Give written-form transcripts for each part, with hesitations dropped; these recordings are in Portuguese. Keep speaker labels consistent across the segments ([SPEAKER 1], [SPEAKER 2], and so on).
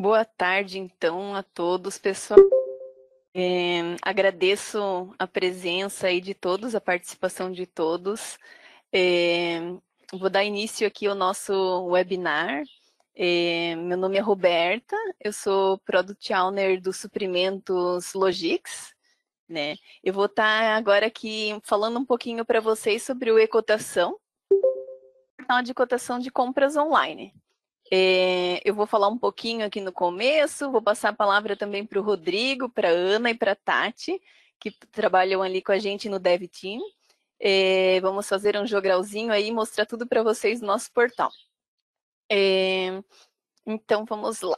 [SPEAKER 1] Boa tarde, então, a todos, pessoal. Agradeço a presença aí de todos, a participação de todos. Vou dar início aqui ao nosso webinar. Meu nome é Roberta, eu sou Product Owner dos suprimentos Logix, né? Eu vou estar agora aqui falando um pouquinho para vocês sobre o e-cotação, portal de cotação de compras online. Eu vou falar um pouquinho aqui no começo, vou passar a palavra também para o Rodrigo, para a Ana e para a Tati, que trabalham ali com a gente no Dev Team. Vamos fazer um jogralzinho aí e mostrar tudo para vocês no nosso portal. Então, vamos lá.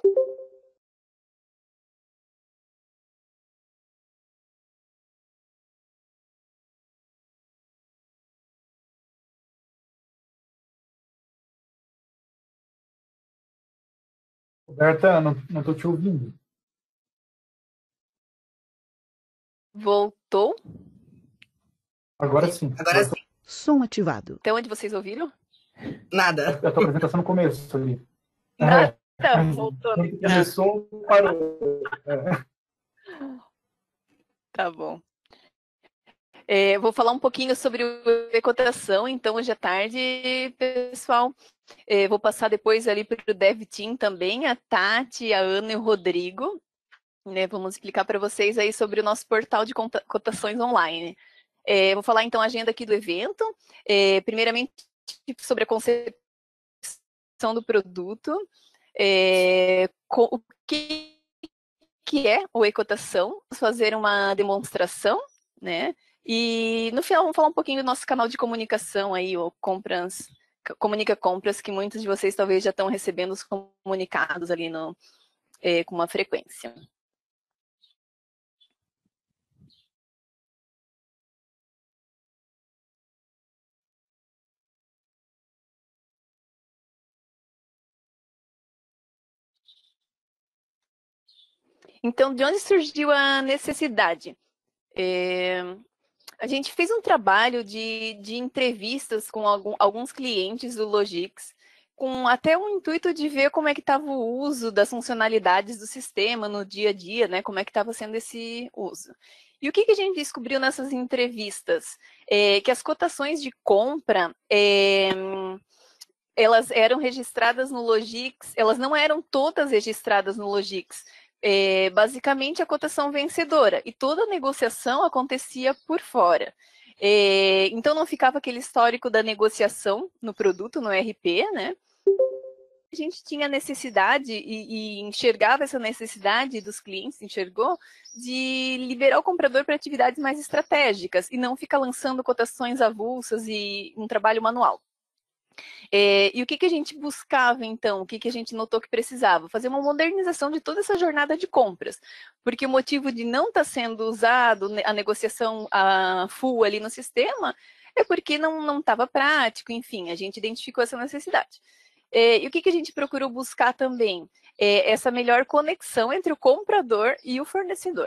[SPEAKER 2] Roberta, não estou te ouvindo.
[SPEAKER 1] Voltou?
[SPEAKER 2] Agora sim.
[SPEAKER 3] Agora sim.
[SPEAKER 4] Som ativado.
[SPEAKER 1] Até onde vocês ouviram?
[SPEAKER 3] Nada.
[SPEAKER 2] A tua apresentação no começo ali.
[SPEAKER 1] Nada, voltou.
[SPEAKER 2] Começou, parou.
[SPEAKER 1] Tá bom. Vou falar um pouquinho sobre o e-cotação, então hoje à tarde, pessoal. Vou passar depois ali para o Dev Team também, a Tati, a Ana e o Rodrigo. Né, vamos explicar para vocês aí sobre o nosso portal de cotações online. Vou falar então a agenda aqui do evento. Primeiramente, sobre a concepção do produto. O que é o e-cotação? Vamos fazer uma demonstração, né? E no final vamos falar um pouquinho do nosso canal de comunicação aí, o Compras, Comunica Compras, que muitos de vocês talvez já estão recebendo os comunicados ali com uma frequência. Então, de onde surgiu a necessidade? A gente fez um trabalho de entrevistas com alguns clientes do Logix, com até o intuito de ver como é que estava o uso das funcionalidades do sistema no dia a dia, né? Como é que estava sendo esse uso. E o que a gente descobriu nessas entrevistas? Que as cotações de compra, elas eram registradas no Logix, elas não eram todas registradas no Logix. Basicamente a cotação vencedora, e toda a negociação acontecia por fora. Então não ficava aquele histórico da negociação no produto, no RP, né? A gente tinha necessidade e enxergava essa necessidade dos clientes, enxergou, de liberar o comprador para atividades mais estratégicas e não ficar lançando cotações avulsas e um trabalho manual. E o que a gente buscava, então? O que a gente notou que precisava? Fazer uma modernização de toda essa jornada de compras. Porque o motivo de não estar sendo usado a negociação full ali no sistema é porque não estava prático, enfim, a gente identificou essa necessidade. E o que a gente procurou buscar também? Essa melhor conexão entre o comprador e o fornecedor.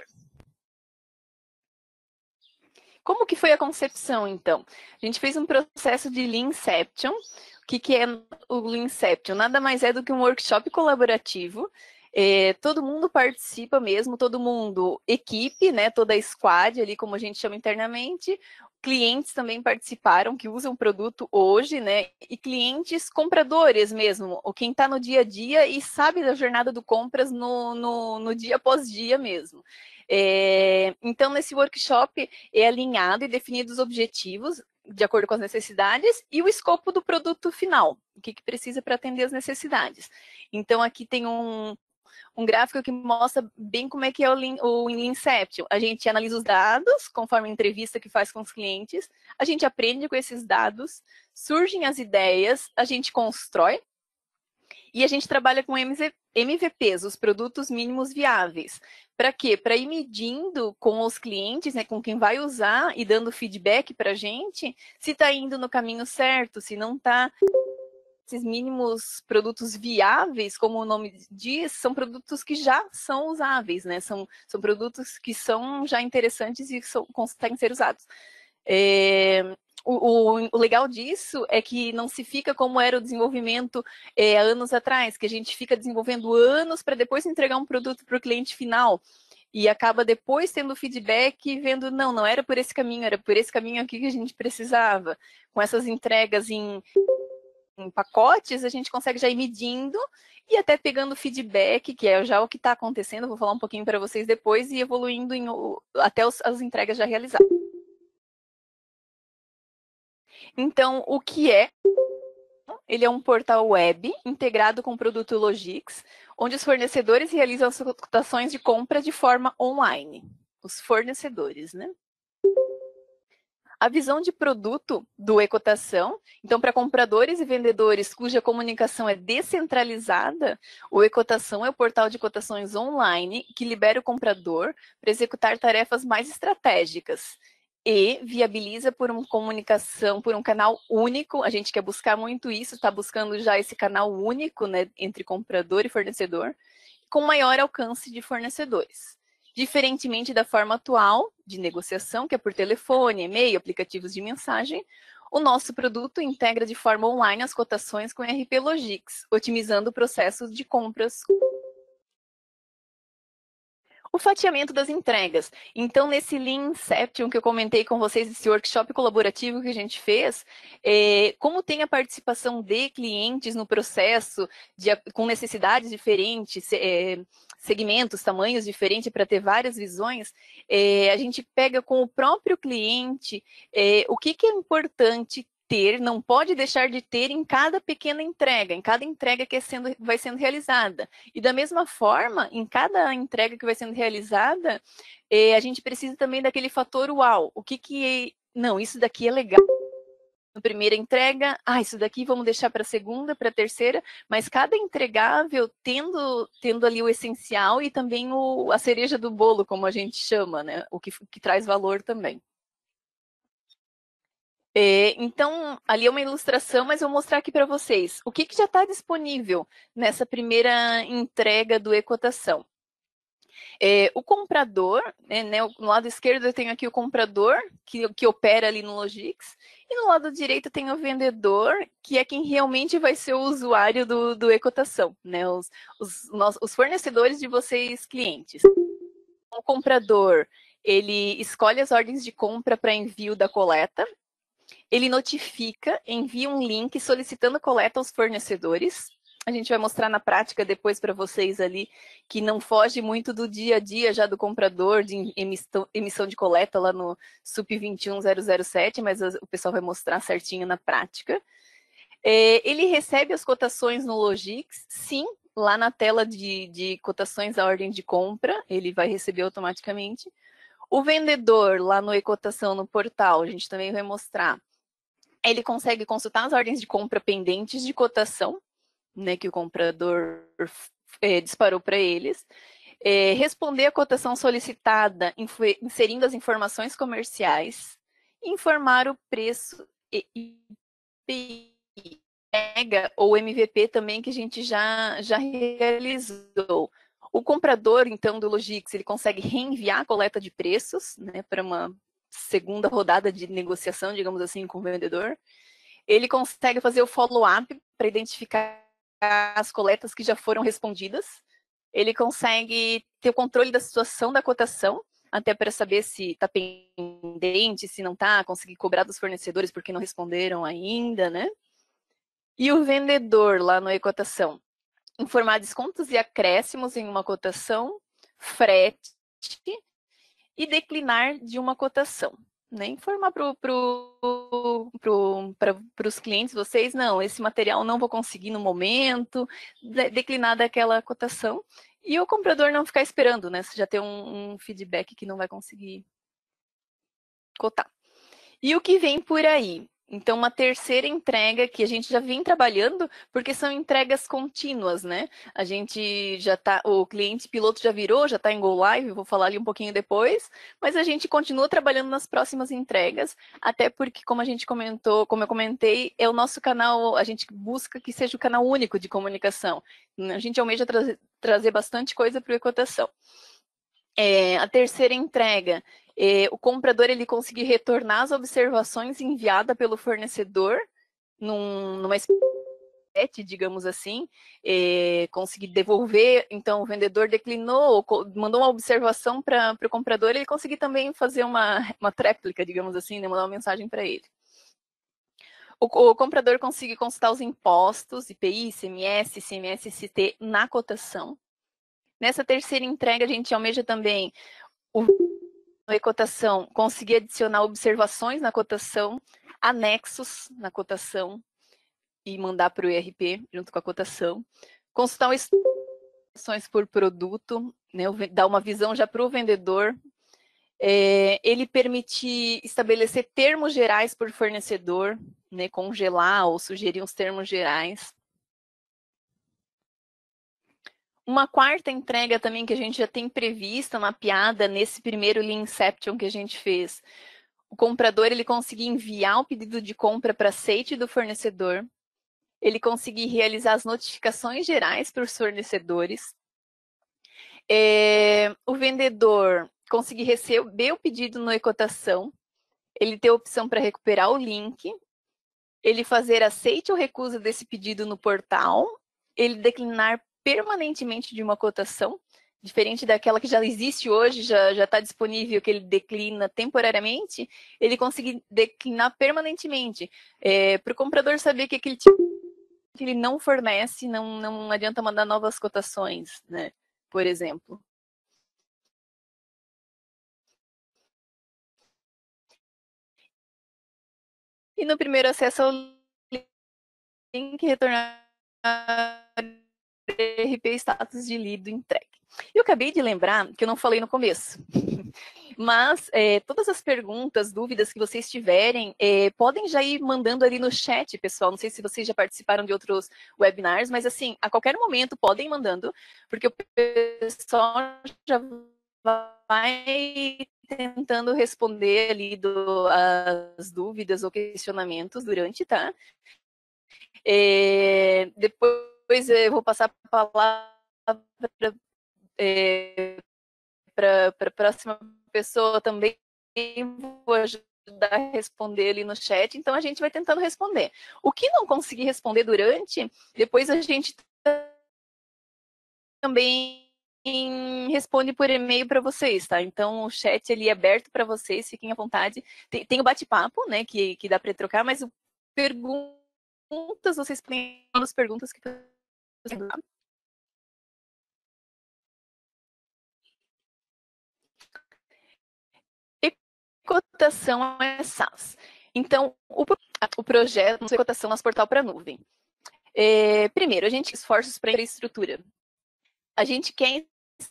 [SPEAKER 1] Como que foi a concepção, então? A gente fez um processo de Leanception. O que é o Leanception? Nada mais é do que um workshop colaborativo. Todo mundo participa mesmo, todo mundo, equipe, né? Toda a squad ali, como a gente chama internamente. Clientes também participaram, que usam o produto hoje, né? E clientes compradores mesmo, ou quem está no dia a dia e sabe da jornada do compras no dia após dia mesmo. Então, nesse workshop é alinhado e definido os objetivos de acordo com as necessidades e o escopo do produto final, o que precisa para atender as necessidades. Então, aqui tem um gráfico que mostra bem como é que é o Leanception. A gente analisa os dados, conforme a entrevista que faz com os clientes, a gente aprende com esses dados, surgem as ideias, a gente constrói, e a gente trabalha com MVPs, os produtos mínimos viáveis. Para quê? Para ir medindo com os clientes, né, com quem vai usar e dando feedback para a gente, se está indo no caminho certo, se não está. Esses mínimos produtos viáveis, como o nome diz, são produtos que já são usáveis, né? São produtos que são já interessantes e conseguem ser usados. o legal disso é que não se fica como era o desenvolvimento há anos atrás, que a gente fica desenvolvendo anos para depois entregar um produto para o cliente final. E acaba depois tendo feedback e vendo, não era por esse caminho, era por esse caminho aqui que a gente precisava. Com essas entregas em pacotes, a gente consegue já ir medindo e até pegando feedback, que é já o que está acontecendo, vou falar um pouquinho para vocês depois, e evoluindo até as entregas já realizadas. Então, o que é? Ele é um portal web integrado com o produto Logix, onde os fornecedores realizam as cotações de compra de forma online. Os fornecedores, né? A visão de produto do eCotação, então para compradores e vendedores cuja comunicação é descentralizada, o eCotação é o portal de cotações online que libera o comprador para executar tarefas mais estratégicas e viabiliza por uma comunicação, por um canal único. A gente quer buscar muito isso, está buscando já esse canal único, né, entre comprador e fornecedor, com maior alcance de fornecedores. Diferentemente da forma atual de negociação, que é por telefone, e-mail, aplicativos de mensagem, o nosso produto integra de forma online as cotações com ERP Logix, otimizando o processo de compras. O fatiamento das entregas. Então, nesse Lean Inception que eu comentei com vocês, esse workshop colaborativo que a gente fez, como tem a participação de clientes no processo, com necessidades diferentes, segmentos, tamanhos diferentes, para ter várias visões, a gente pega com o próprio cliente o que é importante ter, não pode deixar de ter em cada pequena entrega, em cada entrega que vai sendo realizada. E da mesma forma, em cada entrega que vai sendo realizada, a gente precisa também daquele fator uau. O que não, isso daqui é legal. Na primeira entrega, isso daqui vamos deixar para a segunda, para a terceira, mas cada entregável tendo ali o essencial e também a cereja do bolo, como a gente chama, né? O que traz valor também. Então, ali é uma ilustração, mas eu vou mostrar aqui para vocês. O que já está disponível nessa primeira entrega do eCotação? O comprador, né, no lado esquerdo eu tenho aqui o comprador, que opera ali no Logix, e no lado direito tem o vendedor, que é quem realmente vai ser o usuário do eCotação, né, os fornecedores de vocês, clientes. O comprador, ele escolhe as ordens de compra para envio da coleta, ele notifica, envia um link solicitando coleta aos fornecedores. A gente vai mostrar na prática depois para vocês ali, que não foge muito do dia a dia já do comprador de emissão de coleta lá no SUP 21007, mas o pessoal vai mostrar certinho na prática. Ele recebe as cotações no Logix, sim, lá na tela de cotações da ordem de compra, ele vai receber automaticamente. O vendedor, lá no eCotação, no portal, a gente também vai mostrar, ele consegue consultar as ordens de compra pendentes de cotação, né, que o comprador disparou para eles, responder a cotação solicitada, inserindo as informações comerciais, informar o preço e mega ou MVP também que a gente já realizou. O comprador, então, do Logix, ele consegue reenviar a coleta de preços, né, para uma segunda rodada de negociação, digamos assim, com o vendedor. Ele consegue fazer o follow-up para identificar as coletas que já foram respondidas. Ele consegue ter o controle da situação da cotação, até para saber se está pendente, se não está, conseguir cobrar dos fornecedores porque não responderam ainda, né? E o vendedor lá no eCotação, informar descontos e acréscimos em uma cotação, frete e declinar de uma cotação. Né? Informar para os clientes, vocês, não, esse material não vou conseguir no momento, declinar daquela cotação, e o comprador não ficar esperando, né? Você já tem um feedback que não vai conseguir cotar. E o que vem por aí? Então, uma terceira entrega que a gente já vem trabalhando, porque são entregas contínuas, né? A gente já tá, o cliente piloto já virou, já está em Go Live, vou falar ali um pouquinho depois, mas a gente continua trabalhando nas próximas entregas, até porque, como a gente comentou, como eu comentei, é o nosso canal, a gente busca que seja o canal único de comunicação. A gente almeja trazer bastante coisa para o eCotação. A terceira entrega O comprador ele conseguir retornar as observações enviadas pelo fornecedor numa espécie, digamos assim, conseguir devolver. Então, o vendedor declinou, mandou uma observação para o comprador, ele conseguir também fazer uma tréplica, digamos assim, né, mandar uma mensagem para ele. O comprador consegue consultar os impostos, IPI, ICMS, ICMS, ST na cotação. Nessa terceira entrega, a gente almeja também a cotação, conseguir adicionar observações na cotação, anexos na cotação e mandar para o ERP junto com a cotação. Consultar informações por produto, né, dar uma visão já para o vendedor. Ele permitir estabelecer termos gerais por fornecedor, né, congelar ou sugerir uns termos gerais. Uma quarta entrega também que a gente já tem prevista, mapeada nesse primeiro Lean Inception que a gente fez. O comprador ele conseguir enviar o pedido de compra para site do fornecedor, ele conseguir realizar as notificações gerais para os fornecedores, o vendedor conseguir receber o pedido no e-cotação, ele ter a opção para recuperar o link, ele fazer aceite ou recusa desse pedido no portal, ele declinar permanentemente de uma cotação, diferente daquela que já existe hoje, já está disponível, que ele declina temporariamente, ele conseguir declinar permanentemente. Para o comprador saber que aquele tipo que ele não fornece, não adianta mandar novas cotações, né? Por exemplo. E no primeiro acesso ao link, retornar RP status de lido entregue. Eu acabei de lembrar que eu não falei no começo, mas todas as perguntas, dúvidas que vocês tiverem, podem já ir mandando ali no chat, pessoal. Não sei se vocês já participaram de outros webinars, mas assim, a qualquer momento podem ir mandando, porque o pessoal já vai tentando responder ali as dúvidas ou questionamentos durante, tá? Depois eu vou passar a palavra para a próxima pessoa também, vou ajudar a responder ali no chat, então a gente vai tentando responder. O que não conseguir responder durante, depois a gente também responde por e-mail para vocês, tá? Então o chat ali é aberto para vocês, fiquem à vontade. Tem o bate-papo, né, que dá para trocar, mas perguntas, vocês podem as perguntas que vocês e cotação é SaaS. Então, o projeto de cotação nas portal para nuvem. Primeiro, a gente esforços para a infraestrutura. A gente quer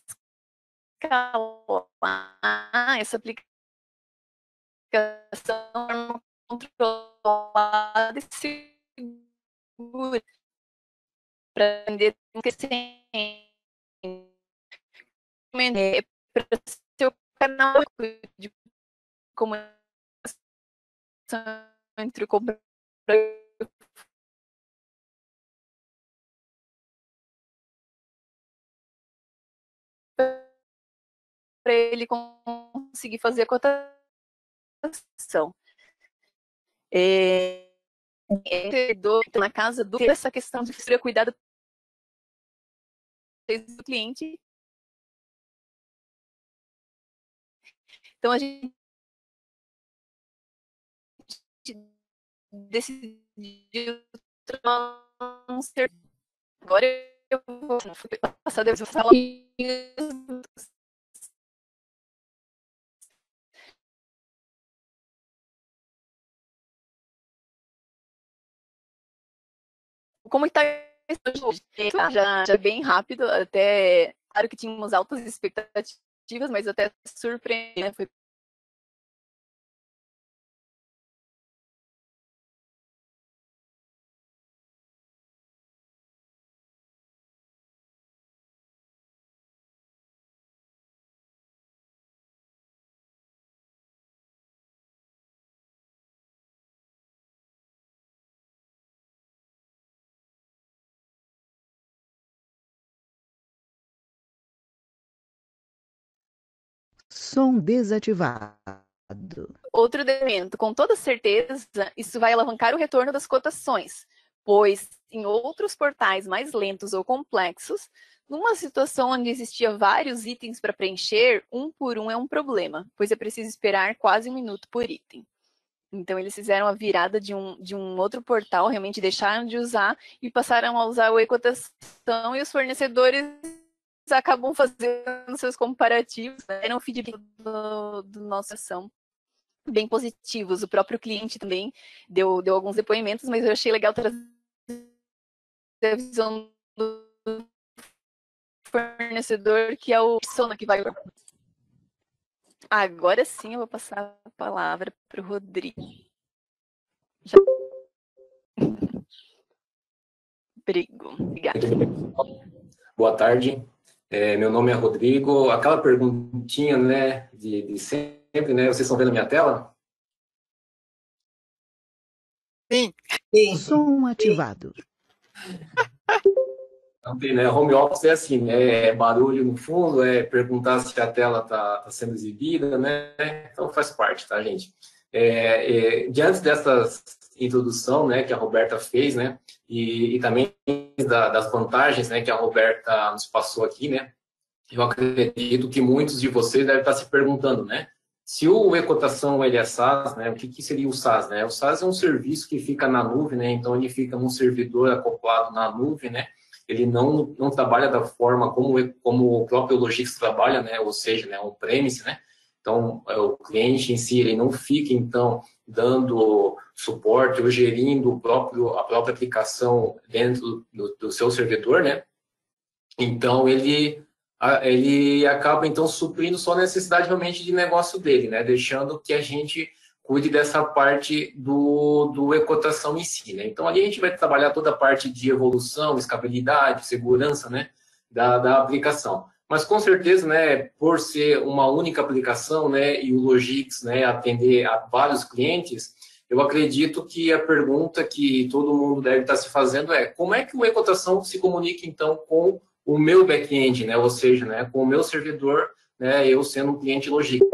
[SPEAKER 1] escalar essa aplicação controlada e segura para vender para ser o canal de comunicação entre o comprador para ele conseguir fazer a cotação. Na casa do essa questão de cuidado do cliente. Então a gente decidiu não ser. Agora eu vou passar depois eu falar. Como está hoje? Já bem rápido, até claro que tínhamos altas expectativas, mas até surpreendente, né? Foi
[SPEAKER 3] Som desativado.
[SPEAKER 1] Outro elemento, com toda certeza, isso vai alavancar o retorno das cotações, pois em outros portais mais lentos ou complexos, numa situação onde existia vários itens para preencher, um por um é um problema, pois é preciso esperar quase 1 minuto por item. Então, eles fizeram a virada de um outro portal, realmente deixaram de usar e passaram a usar o e-cotação, e os fornecedores acabam fazendo seus comparativos, né? Deram feedback do nossa ação bem positivos. O próprio cliente também deu alguns depoimentos, mas eu achei legal trazer a visão do fornecedor, que é o persona que vai... Agora sim eu vou passar a palavra para o Rodrigo. Já... Obrigada.
[SPEAKER 4] Boa tarde, meu nome é Rodrigo. Aquela perguntinha, né, de sempre, né? Vocês estão vendo a minha tela?
[SPEAKER 5] Sim.
[SPEAKER 3] Som ativado.
[SPEAKER 4] Então, né, home office é assim, né? É barulho no fundo, é perguntar se a tela está sendo exibida, né? Então faz parte, tá, gente? Diante dessa introdução, né, que a Roberta fez, né? E também das vantagens, né, que a Roberta nos passou aqui, né? Eu acredito que muitos de vocês devem estar se perguntando, né? Se o e-cotação ele é SaaS, né? O que seria o SaaS, né? O SaaS é um serviço que fica na nuvem, né? Então ele fica num servidor acoplado na nuvem, né? Ele não trabalha da forma como o próprio Logix trabalha, né? Ou seja, né, on-premise, né? Então, o cliente em si, ele não fica, então, dando suporte ou gerindo a própria aplicação dentro do seu servidor, né? Então, ele acaba, então, suprindo só a necessidade realmente de negócio dele, né? Deixando que a gente cuide dessa parte do e-cotação em si, né? Então, ali a gente vai trabalhar toda a parte de evolução, escalabilidade, segurança, né? Da aplicação. Mas, com certeza, né, por ser uma única aplicação, né, e o Logix, né, atender a vários clientes, eu acredito que a pergunta que todo mundo deve estar se fazendo é: como é que o e-cotação se comunica, então, com o meu back-end, né, ou seja, né, com o meu servidor, né, eu sendo um cliente Logix.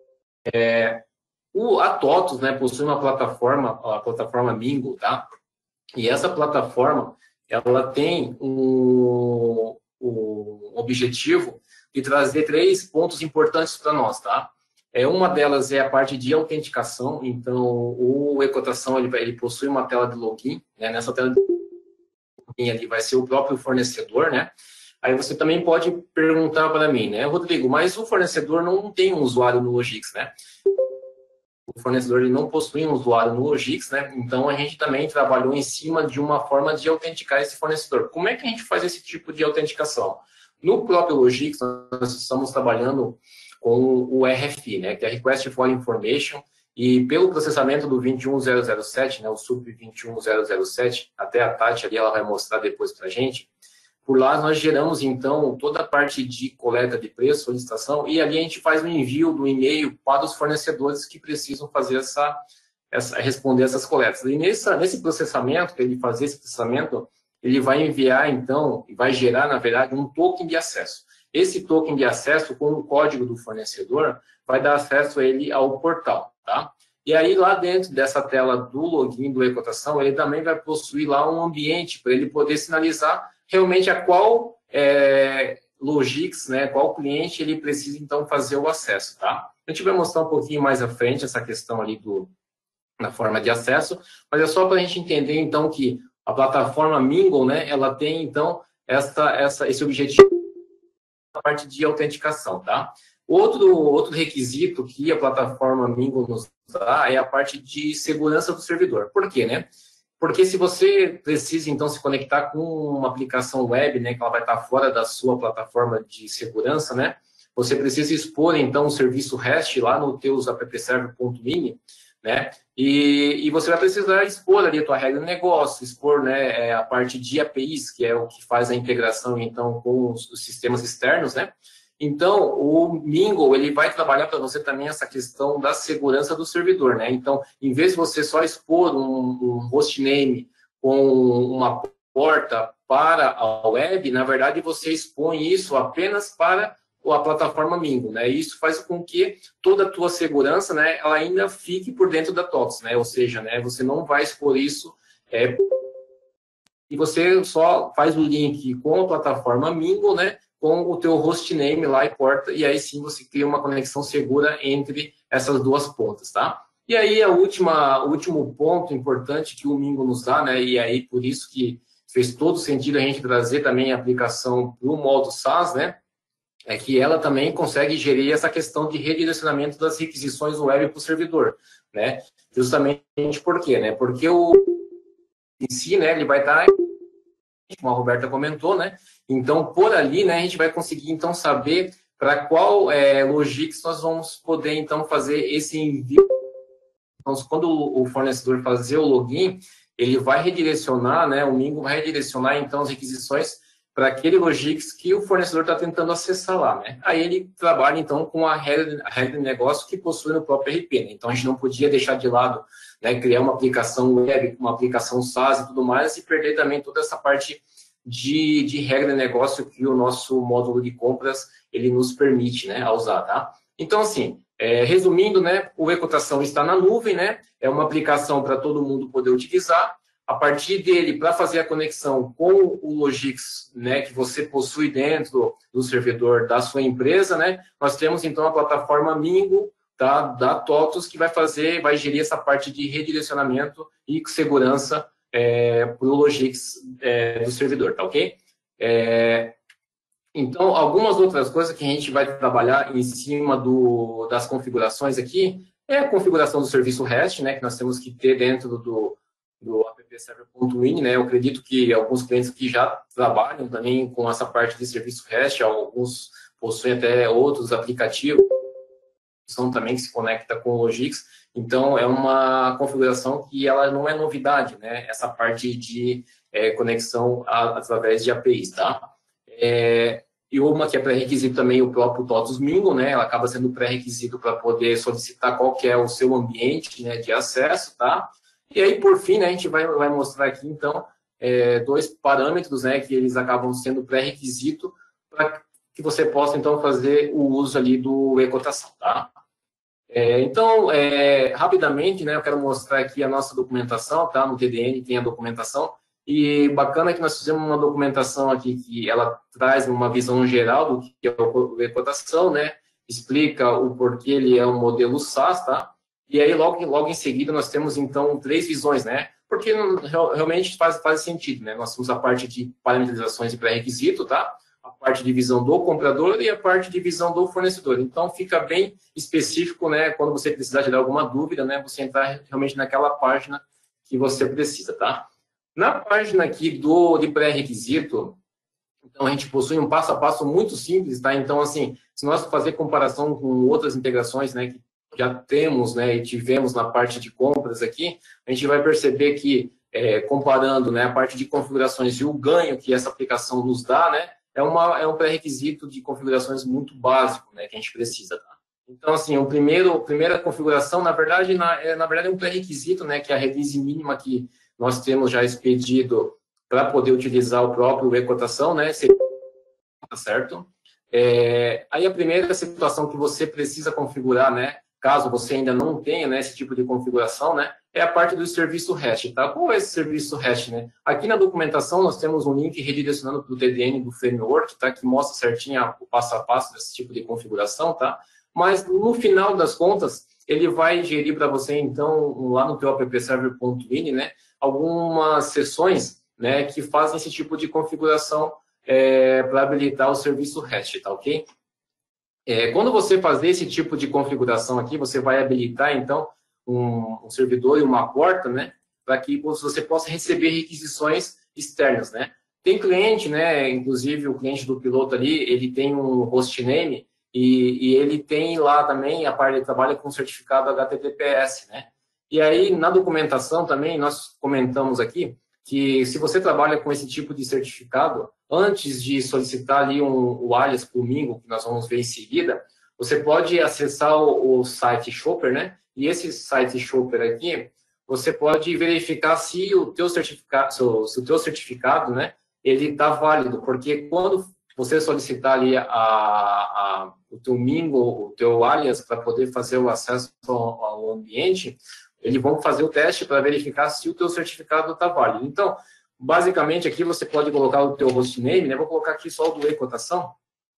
[SPEAKER 4] A TOTUS, né, possui uma plataforma, a plataforma Mingle, tá? E essa plataforma, ela tem um objetivo de trazer 3 pontos importantes para nós, tá? Uma delas é a parte de autenticação. Então, o e-cotação ele possui uma tela de login, né? Nessa tela de login ali vai ser o próprio fornecedor, né? Aí você também pode perguntar para mim, né, Rodrigo, mas o fornecedor não tem um usuário no Logix, né? O fornecedor ele não possui um usuário no Logix, né? Então a gente também trabalhou em cima de uma forma de autenticar esse fornecedor. Como é que a gente faz esse tipo de autenticação? No próprio Logix, nós estamos trabalhando com o RFI, né? Que é Request for Information, e pelo processamento do 21007, né? O SUP 21007, até a Tati ali ela vai mostrar depois para a gente. Por lá nós geramos, então, toda a parte de coleta de preço, solicitação, e ali a gente faz o envio do e-mail para os fornecedores que precisam fazer responder essas coletas. E nesse processamento, que ele fazer esse processamento, ele vai enviar, então, e vai gerar, na verdade, um token de acesso. Esse token de acesso, com o código do fornecedor, vai dar acesso a ele ao portal, tá? E aí, lá dentro dessa tela do login do e-cotação, ele também vai possuir lá um ambiente para ele poder sinalizar realmente a qual Logix, né, qual cliente ele precisa, então, fazer o acesso, tá? A gente vai mostrar um pouquinho mais à frente essa questão ali na forma de acesso, mas é só para a gente entender, então, que a plataforma Mingle, né, ela tem, então, esse objetivo da parte de autenticação, tá? Outro requisito que a plataforma Mingle nos dá é a parte de segurança do servidor. Por quê, né? Porque se você precisa, então, se conectar com uma aplicação web, né, que ela vai estar fora da sua plataforma de segurança, né, você precisa expor, então, o serviço REST lá no teus appserver.ini, né, e você vai precisar expor ali a tua regra de negócio, expor, né, a parte de APIs, que é o que faz a integração, então, com os sistemas externos, né. Então, o Mingle, ele vai trabalhar para você também essa questão da segurança do servidor, né? Então, em vez de você só expor um hostname com uma porta para a web, na verdade, você expõe isso apenas para a plataforma Mingo, né? E isso faz com que toda a tua segurança, né, ela ainda fique por dentro da TOTS, né? Ou seja, né, você não vai expor isso e você só faz o link com a plataforma Mingo, né, com o teu hostname lá e porta, e aí sim você cria uma conexão segura entre essas duas pontas, tá? E aí o último ponto importante que o Mingo nos dá, né, e aí por isso que fez todo sentido a gente trazer também a aplicação para o modo SaaS, né, é que ela também consegue gerir essa questão de redirecionamento das requisições web para o servidor, né? Justamente por quê, né? Porque o em si, né, ele vai estar, como a Roberta comentou, né? Então, por ali, né, a gente vai conseguir, então, saber para qual Logix nós vamos poder, então, fazer esse envio. Então, quando o fornecedor fazer o login, ele vai redirecionar, né, o Mingo vai redirecionar, então, as requisições para aquele Logix que o fornecedor está tentando acessar lá, né? Aí ele trabalha, então, com a regra de negócio que possui no próprio RP, né? Então, a gente não podia deixar de lado, né, criar uma aplicação web, uma aplicação SaaS e tudo mais, e perder também toda essa parte de regra de negócio que o nosso módulo de compras, ele nos permite, né, a usar, tá? Então, assim, resumindo, né, o E-Cotação está na nuvem, né? É uma aplicação para todo mundo poder utilizar. A partir dele, para fazer a conexão com o Logix, né, que você possui dentro do servidor da sua empresa, né, nós temos então a plataforma Mingo da TOTOS, que vai gerir essa parte de redirecionamento e segurança para o Logix do servidor, tá ok? Então, algumas outras coisas que a gente vai trabalhar em cima das configurações aqui é a configuração do serviço REST, né, que nós temos que ter dentro do appserver.in, né? Eu acredito que alguns clientes aqui já trabalham também com essa parte de serviço REST, alguns possuem até outros aplicativos também que se conecta com o Logix. Então, é uma configuração que ela não é novidade, né? Essa parte de conexão através de APIs, tá? E uma que é pré-requisito também, o próprio TOTOS Mingo, né? Ela acaba sendo pré-requisito para poder solicitar qual que é o seu ambiente, né, de acesso, tá? E aí, por fim, né, a gente vai mostrar aqui, então, dois parâmetros, né, que eles acabam sendo pré-requisito para que você possa, então, fazer o uso ali do E-Cotação, tá? Então, rapidamente, né, eu quero mostrar aqui a nossa documentação, tá? No TDN tem a documentação, e bacana que nós fizemos uma documentação aqui que ela traz uma visão geral do que é o E-Cotação, né? Explica o porquê ele é um modelo SaaS, tá? E aí, logo em seguida, nós temos, então, 3 visões, né? Porque realmente faz sentido, né? Nós temos a parte de parametrizações e pré-requisito, tá? A parte de visão do comprador e a parte de visão do fornecedor. Então, fica bem específico, né? Quando você precisar tirar alguma dúvida, né? Você entrar realmente naquela página que você precisa, tá? Na página aqui de pré-requisito, então, a gente possui um passo a passo muito simples, tá? Então, assim, se nós fazer comparação com outras integrações, né? Que já temos, né, e tivemos na parte de compras aqui, a gente vai perceber que, comparando, né, a parte de configurações e o ganho que essa aplicação nos dá, né, é um pré-requisito de configurações muito básico, né, que a gente precisa, tá? Então, assim, a primeira configuração, na verdade é um pré-requisito, né, que é a release mínima que nós temos já expedido para poder utilizar o próprio E-Cotação, né, tá certo? Aí a primeira situação que você precisa configurar, né, caso você ainda não tenha, né, esse tipo de configuração, né, é a parte do serviço REST, tá? Qual é esse serviço REST, né? Aqui na documentação nós temos um link redirecionando para o TDN do framework, tá? Que mostra certinho o passo a passo desse tipo de configuração, tá? Mas no final das contas, ele vai gerir para você, então, lá no teu appserver.in, né, algumas sessões, né, que fazem esse tipo de configuração para habilitar o serviço REST, tá ok? Quando você fazer esse tipo de configuração aqui, você vai habilitar, então, um servidor e uma porta, né, para que você possa receber requisições externas, né. Tem cliente, né, inclusive o cliente do piloto ali, ele tem um hostname e ele tem lá também, a parte de trabalho com certificado HTTPS, né. E aí, na documentação também, nós comentamos aqui que se você trabalha com esse tipo de certificado, antes de solicitar ali o alias para o Mingo, que nós vamos ver em seguida, você pode acessar o site Shopper, né? E esse site Shopper aqui, você pode verificar se o teu certificado, né, ele está válido, porque quando você solicitar ali o teu Mingo, o teu alias, para poder fazer o acesso ao ambiente, eles vão fazer o teste para verificar se o teu certificado está válido. Então, basicamente, aqui você pode colocar o teu hostname, né? Vou colocar aqui só o do e-cotação.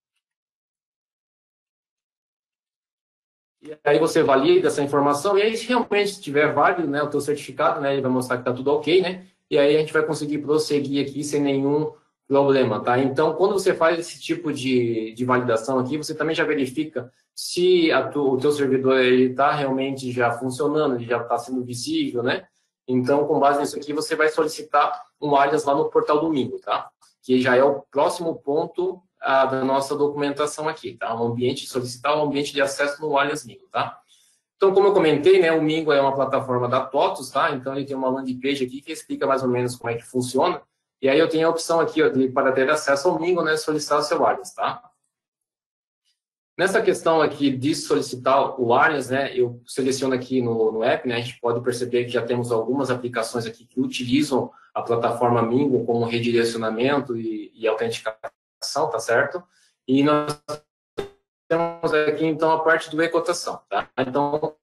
[SPEAKER 4] E aí você valida essa informação, e aí se realmente estiver válido, né, o teu certificado, né, ele vai mostrar que está tudo ok, né? E aí a gente vai conseguir prosseguir aqui sem nenhum problema, tá? Então, quando você faz esse tipo de validação aqui, você também já verifica se o teu servidor está realmente já funcionando, ele já está sendo visível, né? Então, com base nisso aqui, você vai solicitar um alias lá no portal do Mingo, tá? Que já é o próximo ponto da nossa documentação aqui, tá? Solicitar um ambiente de acesso no alias Mingo, tá? Então, como eu comentei, né, o Mingo é uma plataforma da TOTUS, tá? Então, ele tem uma landing page aqui que explica mais ou menos como é que funciona. E aí eu tenho a opção aqui, ó, para ter acesso ao Mingo, né, solicitar o seu alias, tá? Nessa questão aqui de solicitar o alias, né, eu seleciono aqui no app, né, a gente pode perceber que já temos algumas aplicações aqui que utilizam a plataforma Mingo como redirecionamento e autenticação, tá certo? E nós temos aqui, então, a parte do e-cotação, tá? Então,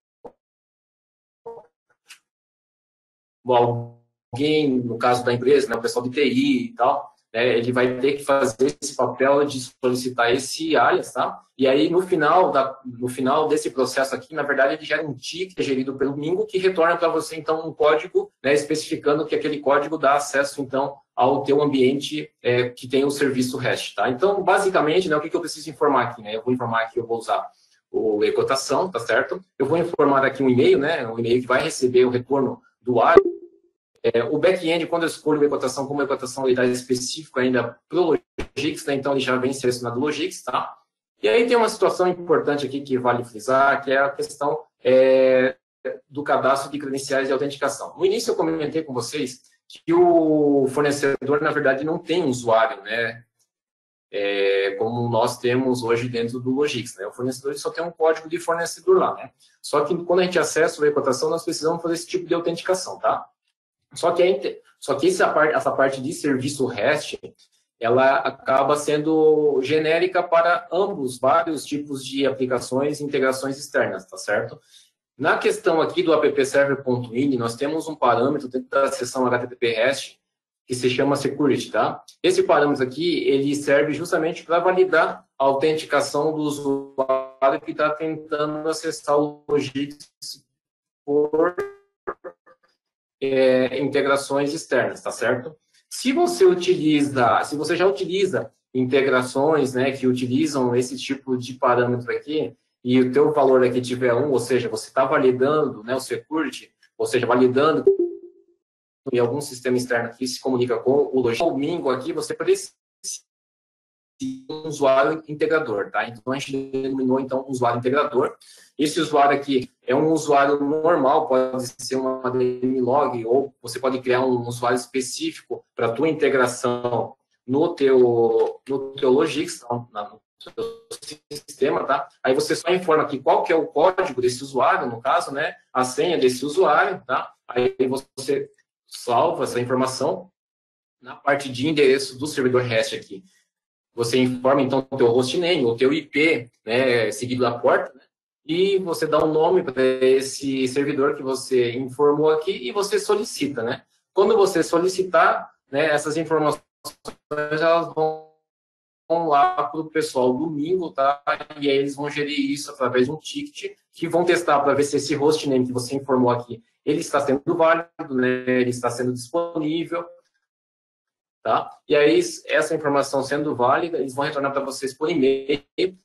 [SPEAKER 4] alguém, no caso da empresa, né, o pessoal de TI e tal, né, ele vai ter que fazer esse papel de solicitar esse alias, tá? E aí, no final desse processo aqui, na verdade, ele gera um ticket gerido pelo Mingo que retorna para você, então, um código, né, especificando que aquele código dá acesso, então, ao teu ambiente que tem o serviço REST, tá? Então, basicamente, né, o que eu preciso informar aqui, né? Eu vou informar que eu vou usar o e-cotação, tá certo? Eu vou informar aqui um e-mail, né? Um e-mail que vai receber o retorno do alias. O back-end, quando eu escolho a e-cotação como e-cotação, ele está específico ainda para o Logix, né? Então ele já vem selecionado o Logix, tá? E aí tem uma situação importante aqui que vale frisar, que é a questão do cadastro de credenciais de autenticação. No início eu comentei com vocês que o fornecedor, na verdade, não tem usuário, né? Como nós temos hoje dentro do Logix, né? O fornecedor só tem um código de fornecedor lá, né? Só que quando a gente acessa a e-cotação, nós precisamos fazer esse tipo de autenticação, tá? Só que essa parte de serviço REST, ela acaba sendo genérica para vários tipos de aplicações e integrações externas, tá certo? Na questão aqui do appserver.ini, nós temos um parâmetro dentro da seção HTTP REST que se chama security, tá? Esse parâmetro aqui, ele serve justamente para validar a autenticação do usuário que está tentando acessar o Logix por integrações externas, tá certo? Se você já utiliza integrações, né, que utilizam esse tipo de parâmetro aqui, e o teu valor aqui tiver 1, ou seja, você está validando, né, o security, ou seja, validando em algum sistema externo que se comunica com o Logix, o Mingo aqui, você precisa de um usuário integrador, tá? Então, a gente denominou, então, um usuário integrador. Esse usuário aqui é um usuário normal, pode ser uma ADM log, ou você pode criar um usuário específico para a tua integração no teu Logix, no teu sistema, tá? Aí você só informa aqui qual que é o código desse usuário, no caso, né? A senha desse usuário, tá? Aí você salva essa informação na parte de endereço do servidor REST aqui. Você informa, então, o teu hostname, o teu IP, né, seguido da porta, né, e você dá um nome para esse servidor que você informou aqui e você solicita, né? Quando você solicitar, né, essas informações elas vão lá para o pessoal do Mingo, tá? E aí eles vão gerir isso através de um ticket que vão testar para ver se esse hostname que você informou aqui, ele está sendo válido, né? Ele está sendo disponível. Tá? E aí, essa informação sendo válida, eles vão retornar para vocês por e-mail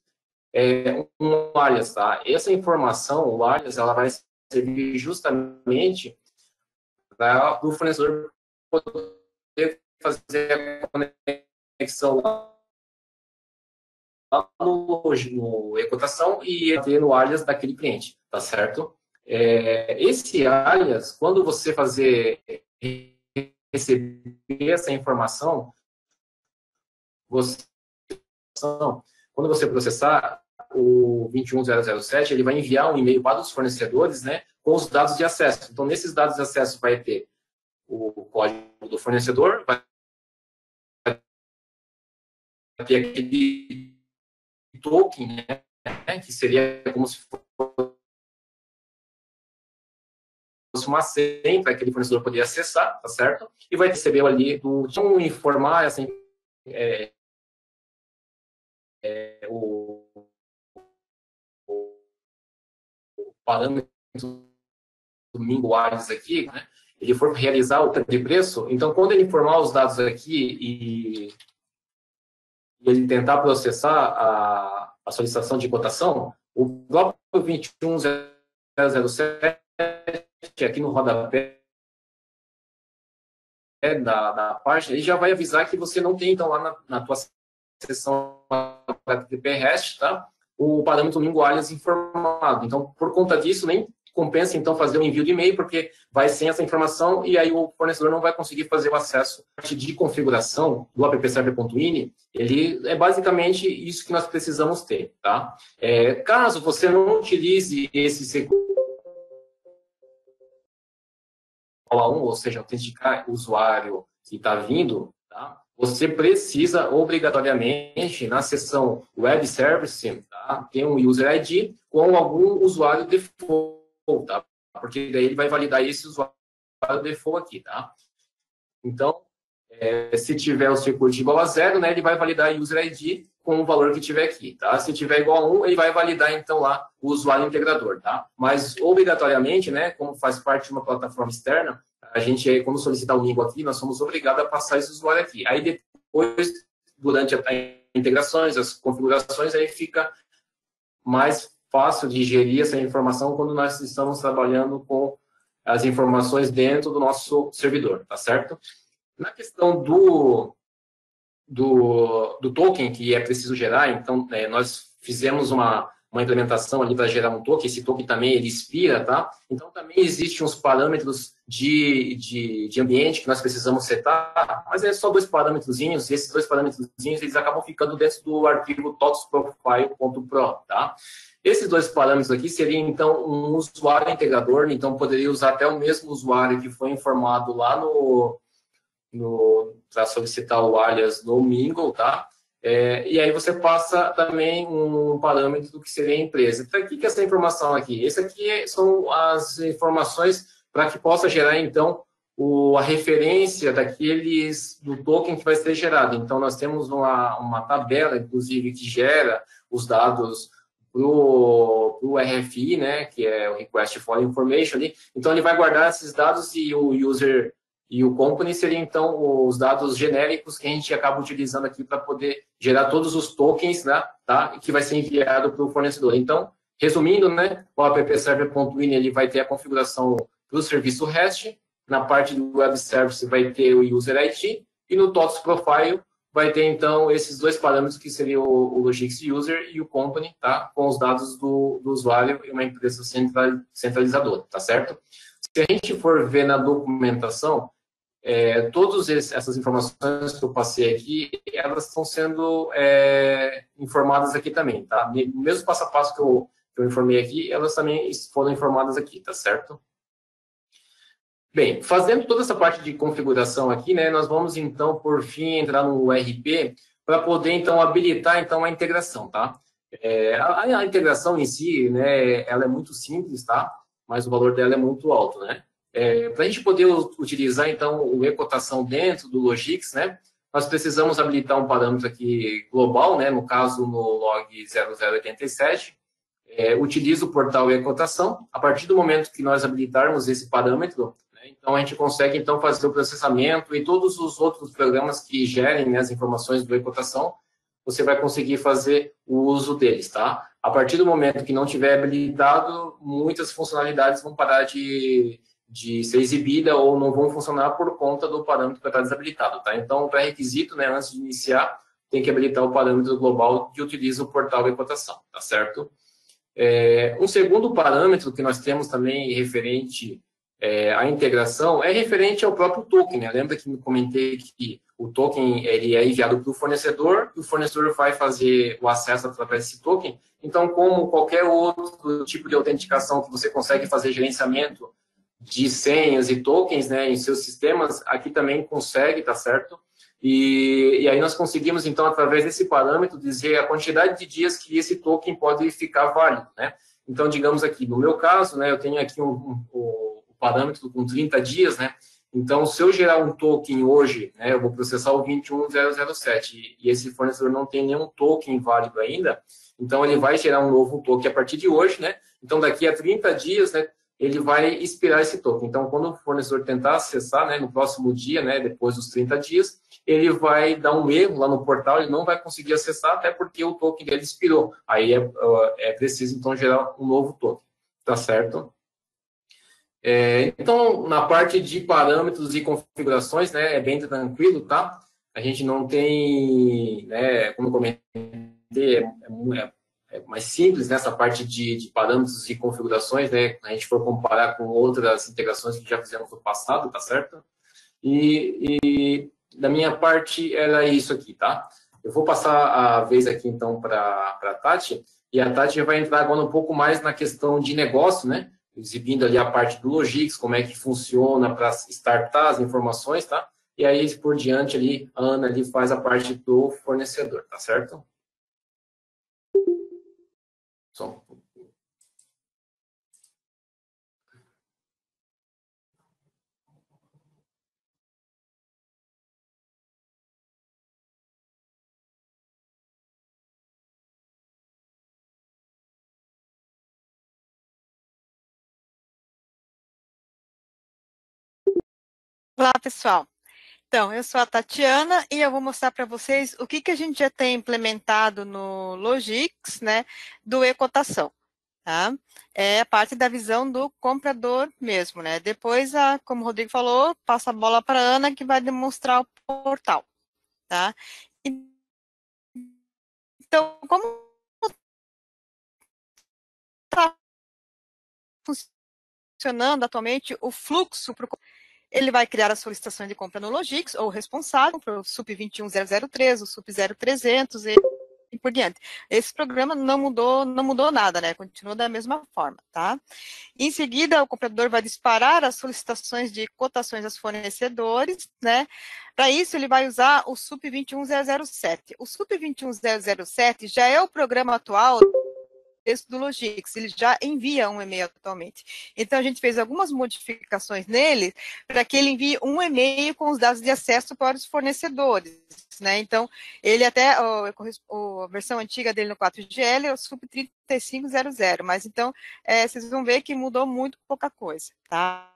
[SPEAKER 4] um alias, tá? Essa informação, o alias, ela vai servir justamente para o fornecedor poder fazer a conexão lá no e-cotação e ter no alias daquele cliente, tá certo? Esse alias, quando você receber essa informação, quando você processar o 21007, ele vai enviar um e-mail para os fornecedores, né, com os dados de acesso. Então, nesses dados de acesso vai ter o código do fornecedor, vai ter aquele token, né, que seria como se fosse uma senha para aquele fornecedor poder acessar, tá certo? E vai receber ali informar essa, o parâmetro do minguagens aqui, né? Ele for realizar o de preço, então quando ele informar os dados aqui e ele tentar processar a solicitação de cotação, o próprio 21007 aqui no rodapé da página, ele já vai avisar que você não tem, então, lá na tua seção HTTP REST, tá? O parâmetro linguagens informado. Então, por conta disso, nem compensa, então, fazer o envio de e-mail, porque vai sem essa informação e aí o fornecedor não vai conseguir fazer o acesso. A parte de configuração do appserver.ini, ele é basicamente isso que nós precisamos ter, tá? Caso você não utilize esse seguro, ou seja, autenticar o usuário que está vindo, tá? Você precisa, obrigatoriamente, na seção Web Service, tá? Ter um User ID com algum usuário default, tá? Porque daí ele vai validar esse usuário default aqui, tá? Então, se tiver o security igual a 0, né, ele vai validar o User ID com o valor que tiver aqui, tá? Se tiver igual a 1, ele vai validar, então, lá o usuário integrador, tá? Mas, obrigatoriamente, né, como faz parte de uma plataforma externa, a gente, quando solicitar o Mingo aqui, nós somos obrigados a passar esse usuário aqui. Aí, depois, durante as integrações, as configurações, aí fica mais fácil de gerir essa informação quando nós estamos trabalhando com as informações dentro do nosso servidor, tá certo? Na questão do token que é preciso gerar, então, nós fizemos uma implementação ali para gerar um token, esse token também ele expira, tá? Então, também existem uns parâmetros de ambiente que nós precisamos setar, mas é só 2 parâmetrozinhos, e esses 2 parâmetrozinhos, eles acabam ficando dentro do arquivo toxprofile.pro, tá? Esses 2 parâmetros aqui seriam, então, um usuário integrador, então, poderia usar até o mesmo usuário que foi informado lá para solicitar o alias no Mingle, tá? E aí você passa também um parâmetro do que seria a empresa. Então, o que é essa informação aqui? Esse aqui são as informações para que possa gerar, então, a referência do token que vai ser gerado. Então, nós temos uma tabela, inclusive, que gera os dados para o RFI, né, que é o Request for Information ali. Então, ele vai guardar esses dados e o user e o company seriam, então, os dados genéricos que a gente acaba utilizando aqui para poder gerar todos os tokens, né, tá? Que vai ser enviado para o fornecedor. Então, resumindo, né, o appserver.ini ele vai ter a configuração do serviço REST, na parte do Web Service vai ter o User ID, e no TOTS Profile vai ter, então, esses 2 parâmetros que seriam o Logix User e o Company, tá? Com os dados do usuário e uma empresa centralizadora, tá certo? Se a gente for ver na documentação, todas essas informações que eu passei aqui, elas estão sendo informadas aqui também, tá? No mesmo passo a passo que eu informei aqui, elas também foram informadas aqui, tá certo? Bem, fazendo toda essa parte de configuração aqui, né, nós vamos, então, por fim, entrar no URP para poder, então, habilitar, então, a integração, tá? A integração em si, né, ela é muito simples, tá? Mas o valor dela é muito alto, né? Para a gente poder utilizar, então, o e-cotação dentro do Logix, né, nós precisamos habilitar um parâmetro aqui global, né, no caso, no log 0087, utiliza o portal e-cotação. A partir do momento que nós habilitarmos esse parâmetro, né, então, a gente consegue, então, fazer o processamento e todos os outros programas que gerem, né, as informações do e-cotação, você vai conseguir fazer o uso deles, tá? A partir do momento que não tiver habilitado, muitas funcionalidades vão parar de ser exibida ou não vão funcionar por conta do parâmetro que está desabilitado, tá? Então, o pré-requisito, né, antes de iniciar, tem que habilitar o parâmetro global que utiliza o portal de cotação, tá certo? Um segundo parâmetro que nós temos também referente à integração é referente ao próprio token, né? Lembra que eu comentei que o token ele é enviado para o fornecedor e o fornecedor vai fazer o acesso através desse token. Então, como qualquer outro tipo de autenticação que você consegue fazer gerenciamento de senhas e tokens, né, em seus sistemas, aqui também consegue, tá certo? E aí nós conseguimos, então, através desse parâmetro, dizer a quantidade de dias que esse token pode ficar válido, né? Então, digamos aqui, no meu caso, né, eu tenho aqui o parâmetro com 30 dias, né? Então, se eu gerar um token hoje, né, eu vou processar o 21007 e esse fornecedor não tem nenhum token válido ainda, então ele vai gerar um novo token a partir de hoje, né? Então, daqui a 30 dias, né, ele vai expirar esse token. Então, quando o fornecedor tentar acessar, né, no próximo dia, né, depois dos 30 dias, ele vai dar um erro lá no portal, ele não vai conseguir acessar, até porque o token dele expirou. Aí é preciso, então, gerar um novo token. Tá certo? Então, na parte de parâmetros e configurações, né, é bem tranquilo, tá? A gente não tem, né, como eu comentei, é mais simples nessa parte de parâmetros e configurações, né? Se a gente for comparar com outras integrações que já fizemos no passado, tá certo? E da minha parte era isso aqui, tá? Eu vou passar a vez aqui, então, para a Tati, e a Tati vai entrar agora um pouco mais na questão de negócio, né? Exibindo ali a parte do Logix, como é que funciona para startar as informações, tá? E aí, por diante, ali, a Ana ali faz a parte do fornecedor, tá certo? Só um pouco.
[SPEAKER 5] Olá, pessoal. Então, eu sou a Tatiana e eu vou mostrar para vocês o que a gente já tem implementado no Logix, né, do e-cotação, tá? É a parte da visão do comprador mesmo, né? Depois, como o Rodrigo falou, passa a bola para a Ana, que vai demonstrar o portal, tá? Então, como está funcionando atualmente o fluxo para ele vai criar as solicitações de compra no Logix, ou responsável para o SUP 21003, o SUP 0300 e por diante. Esse programa não mudou nada, né? Continua da mesma forma, tá? Em seguida, o comprador vai disparar as solicitações de cotações aos fornecedores, né? Para isso, ele vai usar o SUP 21007. O SUP 21007 já é o programa atual do Logix, ele já envia um e-mail atualmente. Então, a gente fez algumas modificações nele para que ele envie um e-mail com os dados de acesso para os fornecedores, né? Então, ele até, a versão antiga dele no 4GL é o SUP 3500, mas então, vocês vão ver que mudou muito pouca coisa, tá?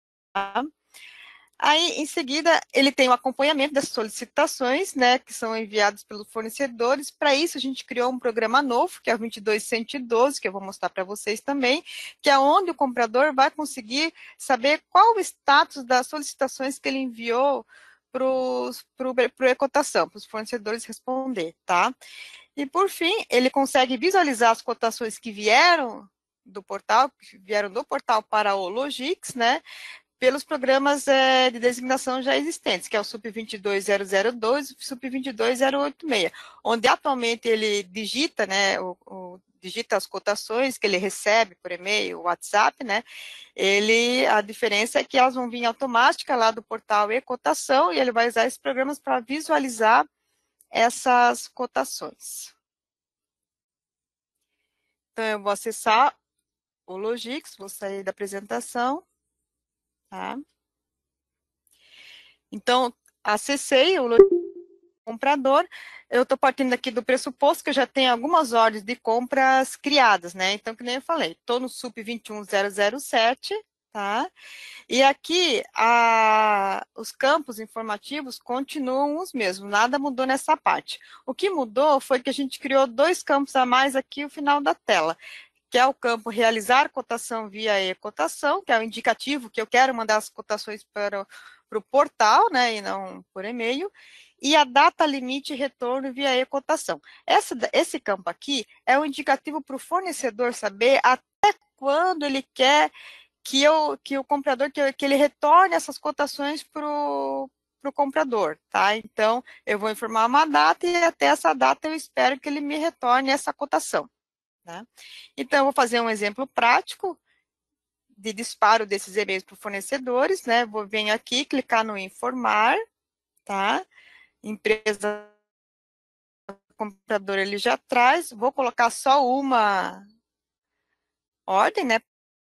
[SPEAKER 5] Aí, em seguida, ele tem o acompanhamento das solicitações, né, que são enviadas pelos fornecedores. Para isso, a gente criou um programa novo, que é o 22112, que eu vou mostrar para vocês também, que é onde o comprador vai conseguir saber qual o status das solicitações que ele enviou para o e-cotação, para os fornecedores responder, tá? E, por fim, ele consegue visualizar as cotações que vieram do portal para o Logix, né, pelos programas de designação já existentes, que é o SUP 22002 e o SUP 22086, onde atualmente ele digita, né, digita as cotações que ele recebe por e-mail, WhatsApp, né, a diferença é que elas vão vir automática lá do portal e-cotação, e ele vai usar esses programas para visualizar essas cotações. Então, eu vou acessar o Logix, vou sair da apresentação. Tá? Então, acessei o comprador, eu estou partindo aqui do pressuposto que eu já tenho algumas ordens de compras criadas, né? Então, que nem eu falei, estou no SUP 21007, tá? E aqui, os campos informativos continuam os mesmos, nada mudou nessa parte. O que mudou foi que a gente criou 2 campos a mais aqui no final da tela, que é o campo realizar cotação via e-cotação, que é o indicativo que eu quero mandar as cotações para o portal, né, e não por e-mail, e a data limite retorno via e-cotação. Esse campo aqui é o indicativo para o fornecedor saber até quando ele quer que o comprador, que ele retorne essas cotações para o comprador, tá? Então, eu vou informar uma data e até essa data eu espero que ele me retorne essa cotação. Tá? Então, eu vou fazer um exemplo prático de disparo desses e-mails para fornecedores, né? Venho aqui, clicar no informar, tá? empresa, comprador, ele já traz. Vou colocar só uma ordem, né?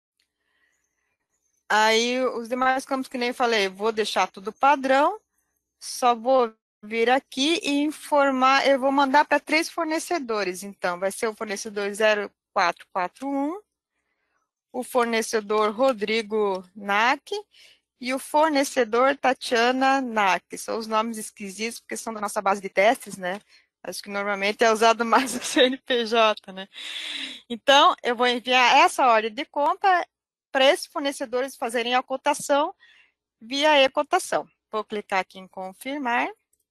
[SPEAKER 5] Aí, os demais campos, que nem eu falei, vou deixar tudo padrão, só vou vir aqui e informar, eu vou mandar para 3 fornecedores, então, vai ser o fornecedor 0441, o fornecedor Rodrigo Nack e o fornecedor Tatiana Nack. São os nomes esquisitos, porque são da nossa base de testes, né? Acho que normalmente é usado mais o CNPJ, né? Então, eu vou enviar essa ordem de compra para esses fornecedores fazerem a cotação via e-cotação. Vou clicar aqui em confirmar.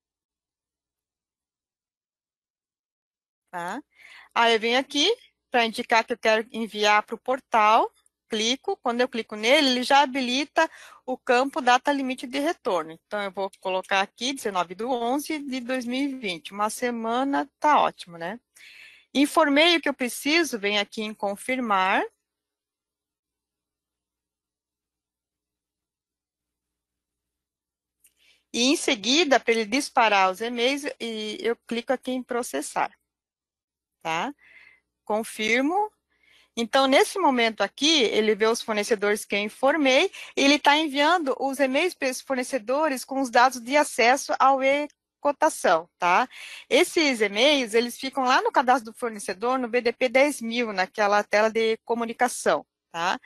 [SPEAKER 5] Tá? Aí eu venho aqui para indicar que eu quero enviar para o portal, clico, quando eu clico nele, ele já habilita o campo data limite de retorno. Então, eu vou colocar aqui 19/11/2020, uma semana, tá ótimo, né? Informei o que eu preciso, venho aqui em confirmar. E em seguida, para ele disparar os e-mails, eu clico aqui em processar. Tá? Confirmo. Então, nesse momento aqui, ele vê os fornecedores que eu informei, e ele está enviando os e-mails para esses fornecedores com os dados de acesso ao e-cotação, tá? Esses e-mails, eles ficam lá no cadastro do fornecedor, no BDP 10.000, naquela tela de comunicação, tá?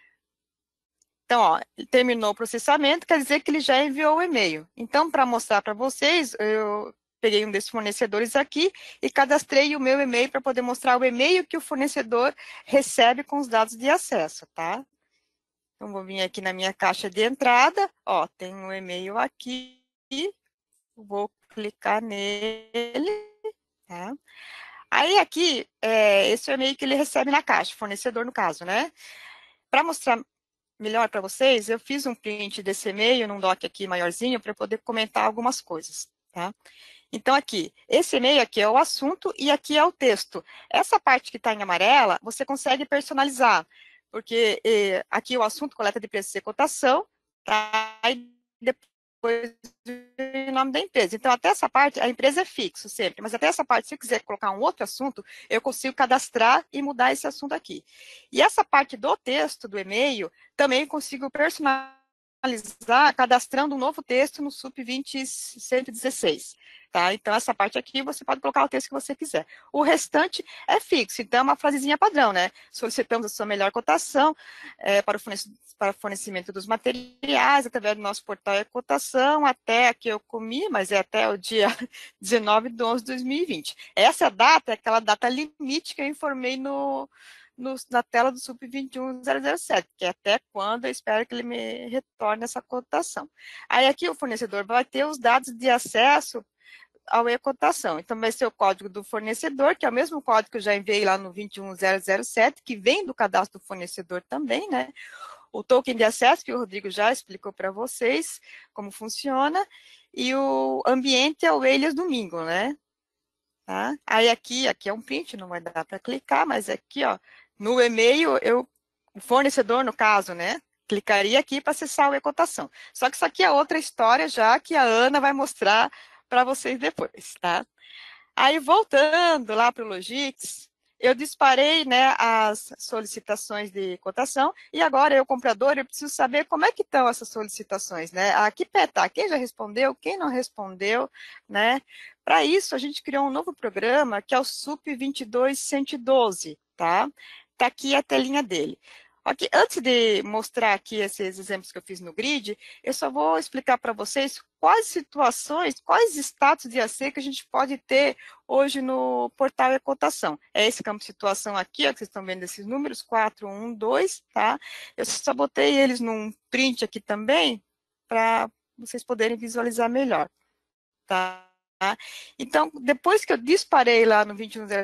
[SPEAKER 5] Então, ó, terminou o processamento, quer dizer que ele já enviou o e-mail. Então, para mostrar para vocês, eu peguei um desses fornecedores aqui e cadastrei o meu e-mail para poder mostrar o e-mail que o fornecedor recebe com os dados de acesso, tá? Então, vou vir aqui na minha caixa de entrada, ó, tem um e-mail aqui, vou clicar nele, tá? Aí, aqui, esse é o e-mail que ele recebe na caixa, fornecedor no caso, né? Para mostrar melhor para vocês, eu fiz um print desse e-mail num doc aqui maiorzinho para poder comentar algumas coisas, tá? Então, aqui, esse e-mail aqui é o assunto e aqui é o texto. Essa parte que está em amarela, você consegue personalizar, porque aqui o assunto, coleta de preços e cotação, tá? E depois o nome da empresa. Então, até essa parte, a empresa é fixo sempre, mas até essa parte, se eu quiser colocar um outro assunto, eu consigo cadastrar e mudar esse assunto aqui. E essa parte do texto do e-mail, também consigo personalizar, cadastrando um novo texto no SUP 20116. Tá? Então, essa parte aqui, você pode colocar o texto que você quiser. O restante é fixo, então é uma frasezinha padrão, né? Solicitamos a sua melhor cotação para o fornecimento dos materiais, através do nosso portal de cotação, até aqui eu comi, mas é até o dia 19/11/2020. Essa data é aquela data limite que eu informei na tela do SUP 21007, que é até quando eu espero que ele me retorne essa cotação. Aí aqui o fornecedor vai ter os dados de acesso ao e-cotação. Então, vai ser o código do fornecedor, que é o mesmo código que eu já enviei lá no 21007, que vem do cadastro do fornecedor também, né? O token de acesso, que o Rodrigo já explicou para vocês como funciona, e o ambiente é o Elias Domingo, né? Tá? Aí aqui é um print, não vai dar para clicar, mas aqui, ó, no e-mail, o fornecedor, no caso, né? Clicaria aqui para acessar o e-cotação. Só que isso aqui é outra história já, que a Ana vai mostrar para vocês depois, tá? Aí, voltando lá para o Logix, eu disparei, né, as solicitações de cotação, e agora eu, comprador, eu preciso saber como é que estão essas solicitações, né? Que pé tá? Quem já respondeu? Quem não respondeu, né? Para isso, a gente criou um novo programa, que é o SUP 22112, tá? Tá aqui a telinha dele. Aqui, antes de mostrar aqui esses exemplos que eu fiz no grid, eu só vou explicar para vocês quais situações, quais status de AC que a gente pode ter hoje no portal e-cotação. É esse campo de situação aqui, ó, que vocês estão vendo esses números, 412, tá? Eu só botei eles num print aqui também, para vocês poderem visualizar melhor, tá? Então, depois que eu disparei lá no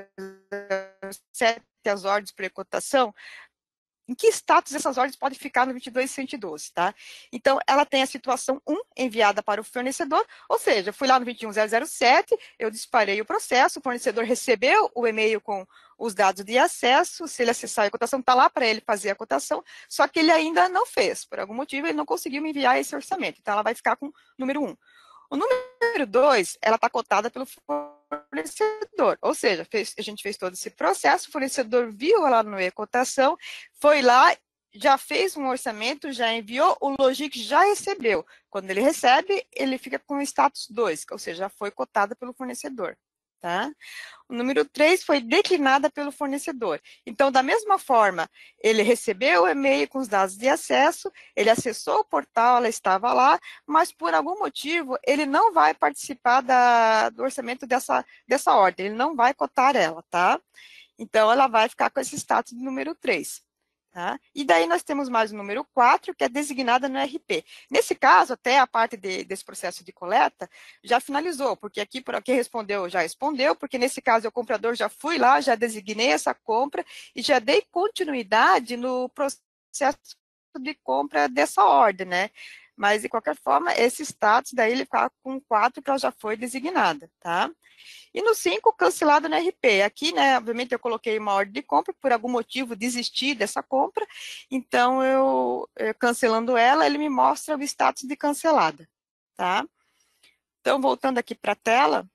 [SPEAKER 5] 21007 as ordens para e-cotação, em que status essas ordens podem ficar no 22112, tá? Então, ela tem a situação 1 enviada para o fornecedor, ou seja, eu fui lá no 21007, eu disparei o processo, o fornecedor recebeu o e-mail com os dados de acesso, se ele acessar a cotação, está lá para ele fazer a cotação, só que ele ainda não fez, por algum motivo ele não conseguiu me enviar esse orçamento, então ela vai ficar com o número 1. O número 2, ela está cotada pelo fornecedor, ou seja, a gente fez todo esse processo, o fornecedor viu ela no e-cotação, foi lá, já fez um orçamento, já enviou, o Logix já recebeu. Quando ele recebe, ele fica com o status 2, ou seja, já foi cotada pelo fornecedor. Tá? O número 3 foi declinada pelo fornecedor. Então, da mesma forma, ele recebeu o e-mail com os dados de acesso, ele acessou o portal, ela estava lá, mas por algum motivo ele não vai participar do orçamento dessa ordem, ele não vai cotar ela, tá? Então, ela vai ficar com esse status do número 3. Tá? E daí nós temos mais o número 4, que é designada no RP. Nesse caso, até a parte desse processo de coleta já finalizou, porque aqui quem respondeu já respondeu, porque nesse caso o comprador já fui lá, já designei essa compra e já dei continuidade no processo de compra dessa ordem, né? Mas, de qualquer forma, esse status daí ele fica com 4, que ela já foi designada, tá? E no 5, cancelado no RP. Aqui, né, obviamente eu coloquei uma ordem de compra, por algum motivo desisti dessa compra, então eu cancelando ela, ele me mostra o status de cancelada, tá? Então, voltando aqui para a tela,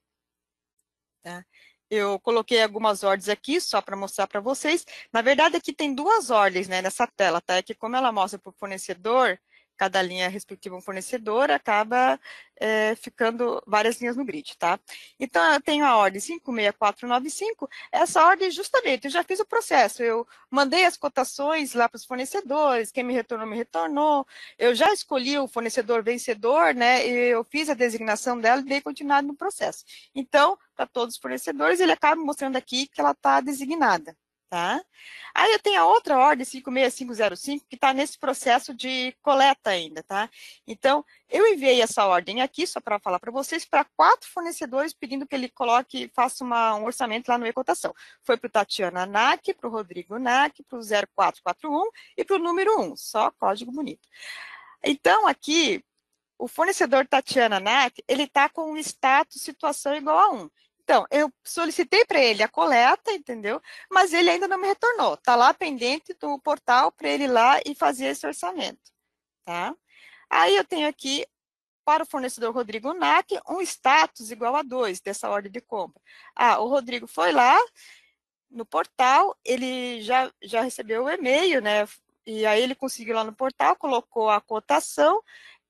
[SPEAKER 5] tá? Eu coloquei algumas ordens aqui, só para mostrar para vocês. Na verdade, aqui tem 2 ordens, né, nessa tela, tá? É que como ela mostra para o fornecedor, cada linha respectiva um fornecedor, acaba ficando várias linhas no grid, tá? Então, eu tenho a ordem 56495, essa ordem justamente, eu já fiz o processo, eu mandei as cotações lá para os fornecedores, quem me retornou, eu já escolhi o fornecedor vencedor, né, e eu fiz a designação dela e dei continuidade no processo. Então, para todos os fornecedores, ele acaba mostrando aqui que ela está designada. Tá? Aí eu tenho a outra ordem, 56505, que está nesse processo de coleta ainda, tá? Então, eu enviei essa ordem aqui, só para falar para vocês, para 4 fornecedores, pedindo que ele faça um orçamento lá no e-cotação. Foi para o Tatiana NAC, para o Rodrigo NAC, para o 0441 e para o número 1, só código bonito. Então, aqui, o fornecedor Tatiana NAC, ele está com um status situação igual a 1. Então, eu solicitei para ele a coleta, entendeu? Mas ele ainda não me retornou. Está lá pendente do portal para ele ir lá e fazer esse orçamento, tá? Aí eu tenho aqui, para o fornecedor Rodrigo NAC, um status igual a 2 dessa ordem de compra. Ah, o Rodrigo foi lá no portal, ele já recebeu o e-mail, né? E aí ele conseguiu lá no portal, colocou a cotação,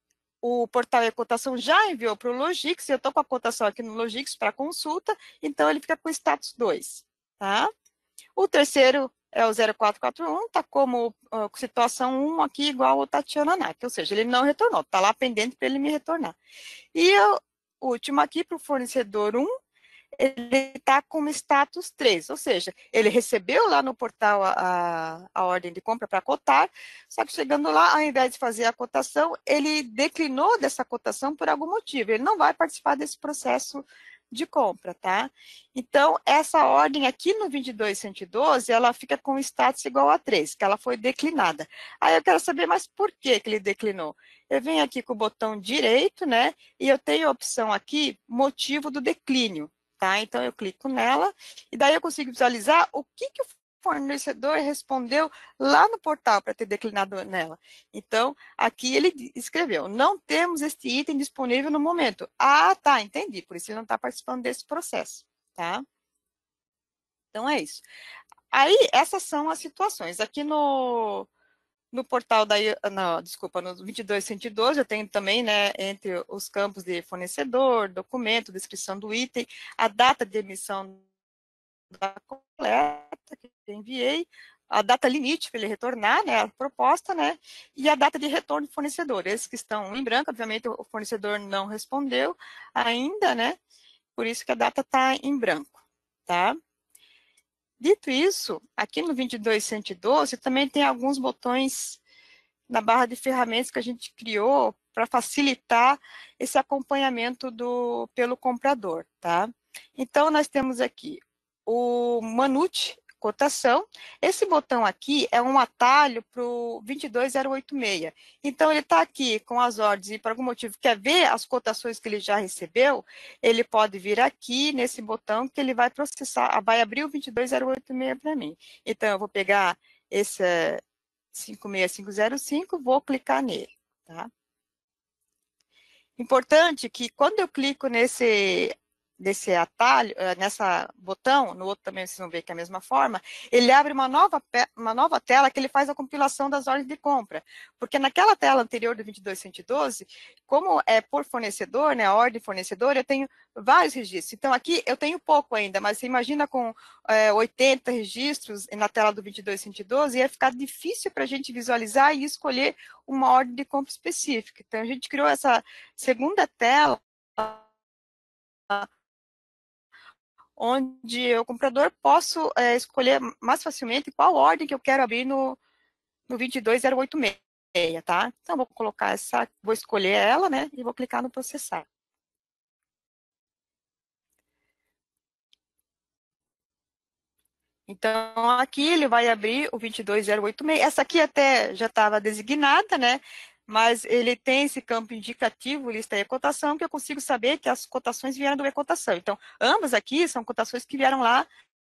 [SPEAKER 5] o portal e a cotação já enviou para o Logix, eu estou com a cotação aqui no Logix para consulta, então ele fica com status 2, tá? O terceiro é o 0441, está como situação 1 aqui igual ao Tatiana NAC, ou seja, ele não retornou, está lá pendente para ele me retornar. E o último aqui para o fornecedor 1, ele está com status 3, ou seja, ele recebeu lá no portal a ordem de compra para cotar, só que chegando lá, ao invés de fazer a cotação, ele declinou dessa cotação por algum motivo, ele não vai participar desse processo de compra, tá? Então, essa ordem aqui no 22.112, ela fica com status igual a 3, que ela foi declinada. Aí eu quero saber, mas por que ele declinou? Eu venho aqui com o botão direito, né, e eu tenho a opção aqui, motivo do declínio. Tá? Então, eu clico nela e daí eu consigo visualizar o que o fornecedor respondeu lá no portal para ter declinado nela. Então, aqui ele escreveu, não temos este item disponível no momento. Ah, tá, entendi, por isso ele não está participando desse processo, tá? Então, é isso. Aí, essas são as situações. Aqui no portal desculpa, no 22.112, eu tenho também, né, entre os campos de fornecedor, documento, descrição do item, a data de emissão da coleta que eu enviei, a data limite para ele retornar, né, a proposta, né, e a data de retorno do fornecedor. Esses que estão em branco, obviamente o fornecedor não respondeu ainda, né, por isso que a data está em branco, tá? Dito isso, aqui no 22.112 também tem alguns botões na barra de ferramentas que a gente criou para facilitar esse acompanhamento pelo comprador, tá? Então, nós temos aqui o Manute cotação. Esse botão aqui é um atalho para o 22086. Então, ele está aqui com as ordens e, por algum motivo, quer ver as cotações que ele já recebeu, ele pode vir aqui nesse botão que ele vai processar, vai abrir o 22086 para mim. Então, eu vou pegar esse 56505, vou clicar nele, tá? Importante que quando eu clico nesse atalho, nessa botão, no outro também vocês vão ver que é a mesma forma, ele abre uma nova tela que ele faz a compilação das ordens de compra. Porque naquela tela anterior do 22112, como é por fornecedor, né, a ordem fornecedor, eu tenho vários registros. Então, aqui eu tenho pouco ainda, mas você imagina com 80 registros na tela do 22112, ia ficar difícil para a gente visualizar e escolher uma ordem de compra específica. Então, a gente criou essa segunda tela, onde o comprador posso escolher mais facilmente qual ordem que eu quero abrir no 22086, tá? Então, vou colocar vou escolher ela, né, e vou clicar no processar. Então, aqui ele vai abrir o 22086. Essa aqui até já estava designada, né? Mas ele tem esse campo indicativo, lista e cotação, que eu consigo saber que as cotações vieram do e-cotação. Então, ambas aqui são cotações que vieram lá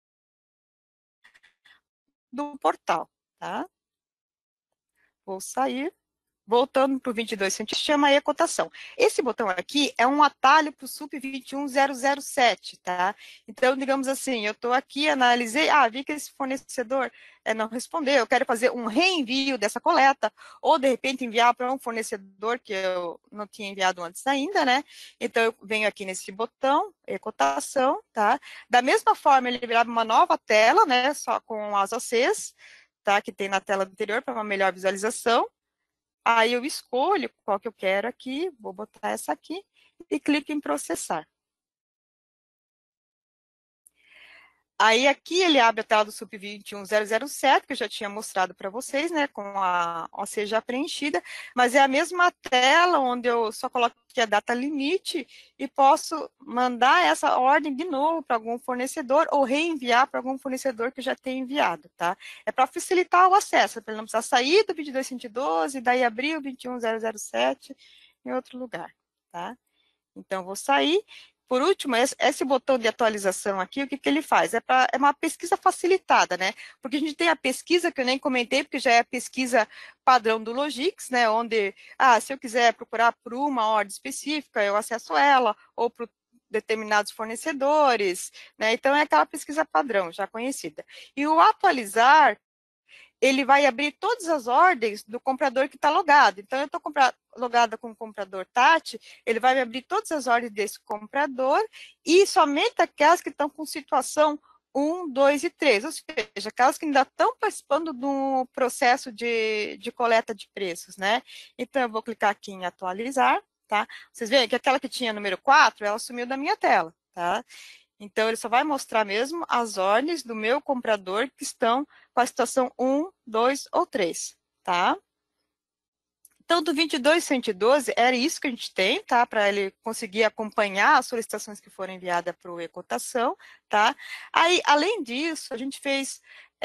[SPEAKER 5] do portal, tá? Vou sair. Voltando para o 22, a gente chama e-cotação. Esse botão aqui é um atalho para o SUP 21007, tá? Então, digamos assim, eu estou aqui, analisei, vi que esse fornecedor não respondeu, eu quero fazer um reenvio dessa coleta, ou, de repente, enviar para um fornecedor que eu não tinha enviado antes ainda, né? Então, eu venho aqui nesse botão, e-cotação, tá? Da mesma forma, ele virá uma nova tela, né? Só com as OCs, tá? Que tem na tela anterior, para uma melhor visualização. Aí eu escolho qual que eu quero aqui, vou botar essa aqui, e clico em processar. Aí aqui ele abre a tela do SUP 21007, que eu já tinha mostrado para vocês, né, com a OC já preenchida, mas é a mesma tela onde eu só coloco aqui a data limite e posso mandar essa ordem de novo para algum fornecedor ou reenviar para algum fornecedor que eu já tenha enviado, tá? É para facilitar o acesso, para ele não precisar sair do 22112 e daí abrir o 21007 em outro lugar, tá? Então, vou sair. Por último, esse botão de atualização aqui, o que ele faz? É uma pesquisa facilitada, né? Porque a gente tem a pesquisa, que eu nem comentei, porque já é a pesquisa padrão do Logix, né? Onde, se eu quiser procurar por uma ordem específica, eu acesso ela, ou por determinados fornecedores, né? Então, é aquela pesquisa padrão, já conhecida. E o atualizar, ele vai abrir todas as ordens do comprador que está logado. Então, eu estou logada com o comprador Tati, ele vai me abrir todas as ordens desse comprador e somente aquelas que estão com situação 1, 2 e 3, ou seja, aquelas que ainda estão participando do processo de coleta de preços, né? Então, eu vou clicar aqui em atualizar, tá? Vocês veem que aquela que tinha número 4, ela sumiu da minha tela, tá? Então, ele só vai mostrar mesmo as ordens do meu comprador que estão com a situação 1, 2 ou 3, tá? Então, do 22112, era isso que a gente tem, tá? Para ele conseguir acompanhar as solicitações que foram enviadas para o e-cotação, tá? Aí, além disso, a gente fez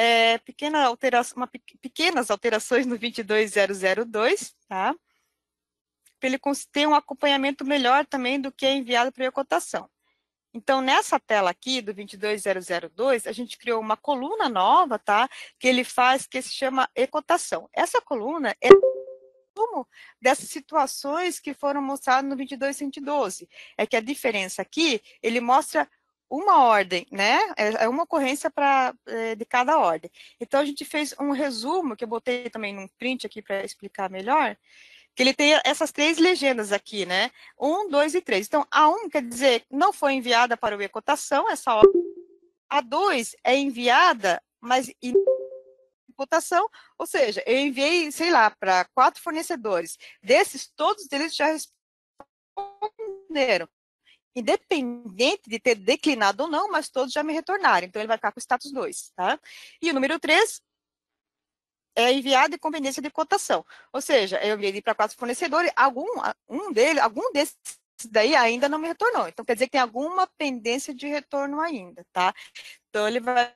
[SPEAKER 5] pequenas alterações no 22002, tá? Para ele ter um acompanhamento melhor também do que é enviado para o e-cotação. Então, nessa tela aqui, do 22002, a gente criou uma coluna nova, tá? Que ele faz, que se chama e-cotação. Essa coluna é resumo dessas situações que foram mostradas no 22112. É que a diferença aqui, ele mostra uma ordem, né? É uma ocorrência de cada ordem. Então, a gente fez um resumo, que eu botei também num print aqui para explicar melhor, que ele tem essas 3 legendas aqui, né? 1, 2 e 3. Então, a 1 quer dizer não foi enviada para o e-cotação, essa ordem. A 2 é enviada, mas em cotação, ou seja, eu enviei, sei lá, para 4 fornecedores. Desses, todos eles já responderam. Independente de ter declinado ou não, mas todos já me retornaram. Então, ele vai ficar com o status 2, tá? E o número 3 é enviado em conveniência de cotação. Ou seja, eu enviei para 4 fornecedores, algum desses daí ainda não me retornou. Então, quer dizer que tem alguma pendência de retorno ainda, tá? Então, ele vai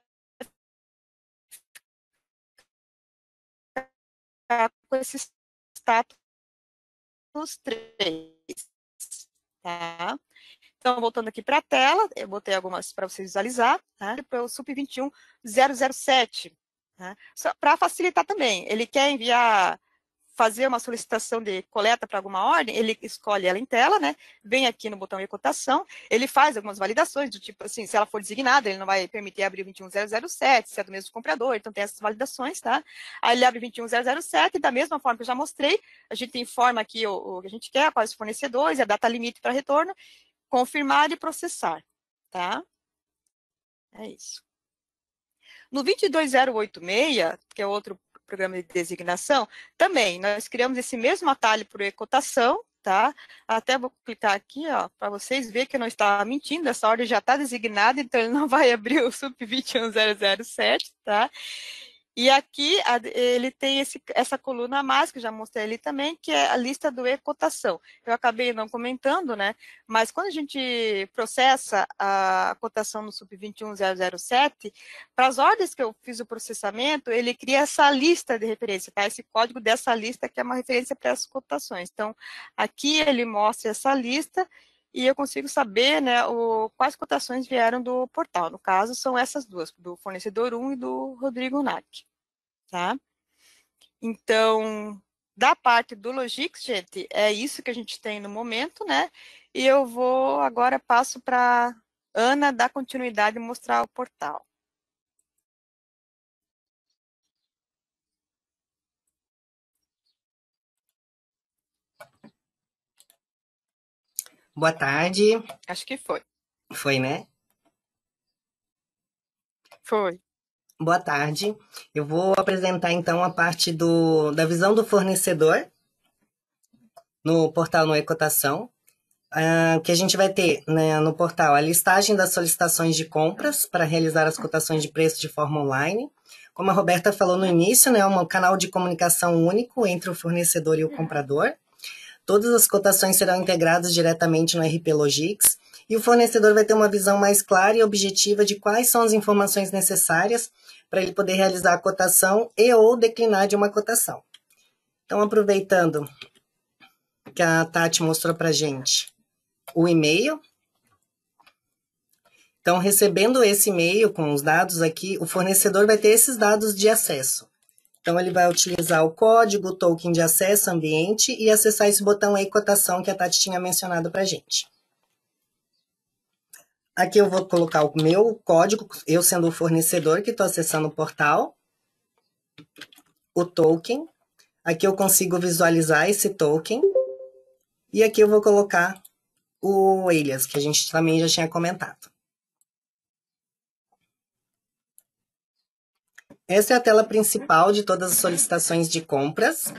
[SPEAKER 5] ficar com esse status 3, tá? Então, voltando aqui para a tela, eu botei algumas para você visualizar, tá? Para o SUP 21007, tá? Só para facilitar também, ele quer enviar fazer uma solicitação de coleta para alguma ordem, ele escolhe ela em tela, né? Vem aqui no botão e-cotação, ele faz algumas validações, do tipo assim, se ela for designada, ele não vai permitir abrir 21007, se é do mesmo comprador, então tem essas validações, tá? Aí ele abre 21007, e da mesma forma que eu já mostrei, a gente informa aqui o que a gente quer, quais os fornecedores, a data limite para retorno, confirmar e processar, tá? É isso. No 22086, que é outro programa de designação, também nós criamos esse mesmo atalho para e-cotação, tá? Até vou clicar aqui, ó, para vocês verem que eu não estava mentindo, essa ordem já está designada, então ele não vai abrir o SUP 21007, tá? E aqui ele tem essa coluna a mais, que eu já mostrei ali também, que é a lista do e-cotação. Eu acabei não comentando, né? Mas quando a gente processa a cotação no SUP 21007, para as ordens que eu fiz o processamento, ele cria essa lista de referência, tá? Esse código dessa lista que é uma referência para as cotações. Então, aqui ele mostra essa lista e eu consigo saber, né, quais cotações vieram do portal. No caso, são essas duas, do fornecedor 1 e do Rodrigo Nack, tá? Então, da parte do Logix, gente, é isso que a gente tem no momento, né? E eu vou, agora passo para Ana dar continuidade e mostrar o portal.
[SPEAKER 6] Boa tarde.
[SPEAKER 5] Acho que foi.
[SPEAKER 6] Foi, né?
[SPEAKER 5] Foi.
[SPEAKER 6] Boa tarde. Eu vou apresentar, então, a parte da visão do fornecedor no portal No e-Cotação, que a gente vai ter, né, no portal a listagem das solicitações de compras para realizar as cotações de preço de forma online. Como a Roberta falou no início, né, um canal de comunicação único entre o fornecedor e o comprador. Todas as cotações serão integradas diretamente no RP Logix e o fornecedor vai ter uma visão mais clara e objetiva de quais são as informações necessárias para ele poder realizar a cotação e ou declinar de uma cotação. Então, aproveitando que a Tati mostrou para a gente o e-mail. Então, recebendo esse e-mail com os dados aqui, o fornecedor vai ter esses dados de acesso. Então, ele vai utilizar o código, o token de acesso ambiente e acessar esse botão aí, cotação, que a Tati tinha mencionado para a gente. Aqui eu vou colocar o meu código, eu sendo o fornecedor que estou acessando o portal, o token. Aqui eu consigo visualizar esse token. E aqui eu vou colocar o alias, que a gente também já tinha comentado. Essa é a tela principal de todas as solicitações de compras.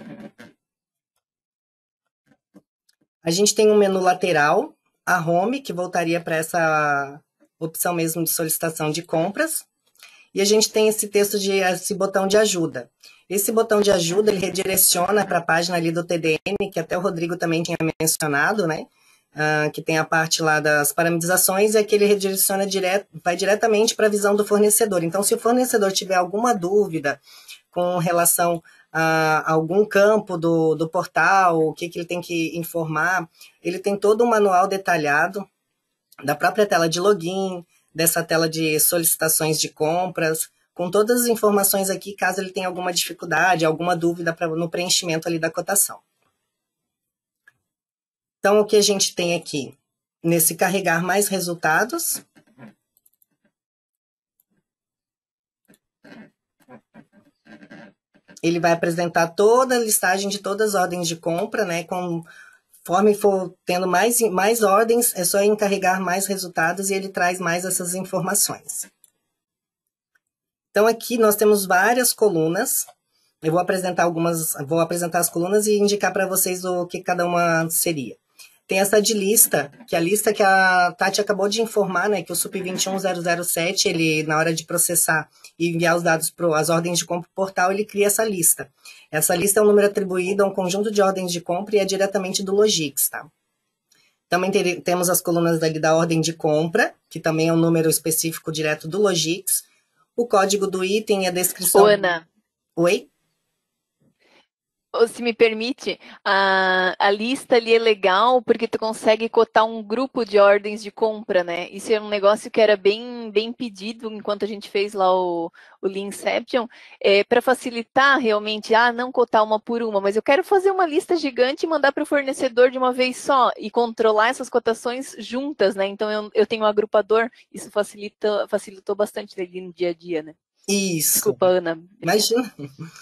[SPEAKER 6] A gente tem um menu lateral, a home, que voltaria para essa opção mesmo de solicitação de compras. E a gente tem esse botão de ajuda. Esse botão de ajuda, ele redireciona para a página ali do TDM, que até o Rodrigo também tinha mencionado, né? Que tem a parte lá das parametrizações, e aqui ele redireciona vai diretamente para a visão do fornecedor. Então, se o fornecedor tiver alguma dúvida com relação a algum campo do portal, o que ele tem que informar, ele tem todo um manual detalhado da própria tela de login, dessa tela de solicitações de compras, com todas as informações aqui, caso ele tenha alguma dificuldade, alguma dúvida no preenchimento ali da cotação. Então, o que a gente tem aqui, nesse carregar mais resultados, ele vai apresentar toda a listagem de todas as ordens de compra, né? Conforme for tendo mais ordens, é só encarregar mais resultados e ele traz mais essas informações. Então, aqui nós temos várias colunas. Eu vou apresentar as colunas e indicar para vocês o que cada uma seria. Tem essa de lista, que é a lista que a Tati acabou de informar, né, que o SUP 21007, ele, na hora de processar e enviar os dados para as ordens de compra para o portal, ele cria essa lista. Essa lista é um número atribuído a um conjunto de ordens de compra e é diretamente do Logix, tá? Também temos as colunas ali da ordem de compra, que também é um número específico direto do Logix, o código do item e a descrição...
[SPEAKER 1] Ô, Ana.
[SPEAKER 6] Oi?
[SPEAKER 1] Ou, se me permite, a lista ali é legal porque tu consegue cotar um grupo de ordens de compra, né? Isso é um negócio que era bem pedido enquanto a gente fez lá o Leanception, para facilitar realmente, não cotar uma por uma, mas eu quero fazer uma lista gigante e mandar para o fornecedor de uma vez só e controlar essas cotações juntas, né? Então eu tenho um agrupador, isso facilitou bastante ali no dia a dia, né?
[SPEAKER 6] Isso.
[SPEAKER 1] Desculpa, Ana.
[SPEAKER 6] Imagina.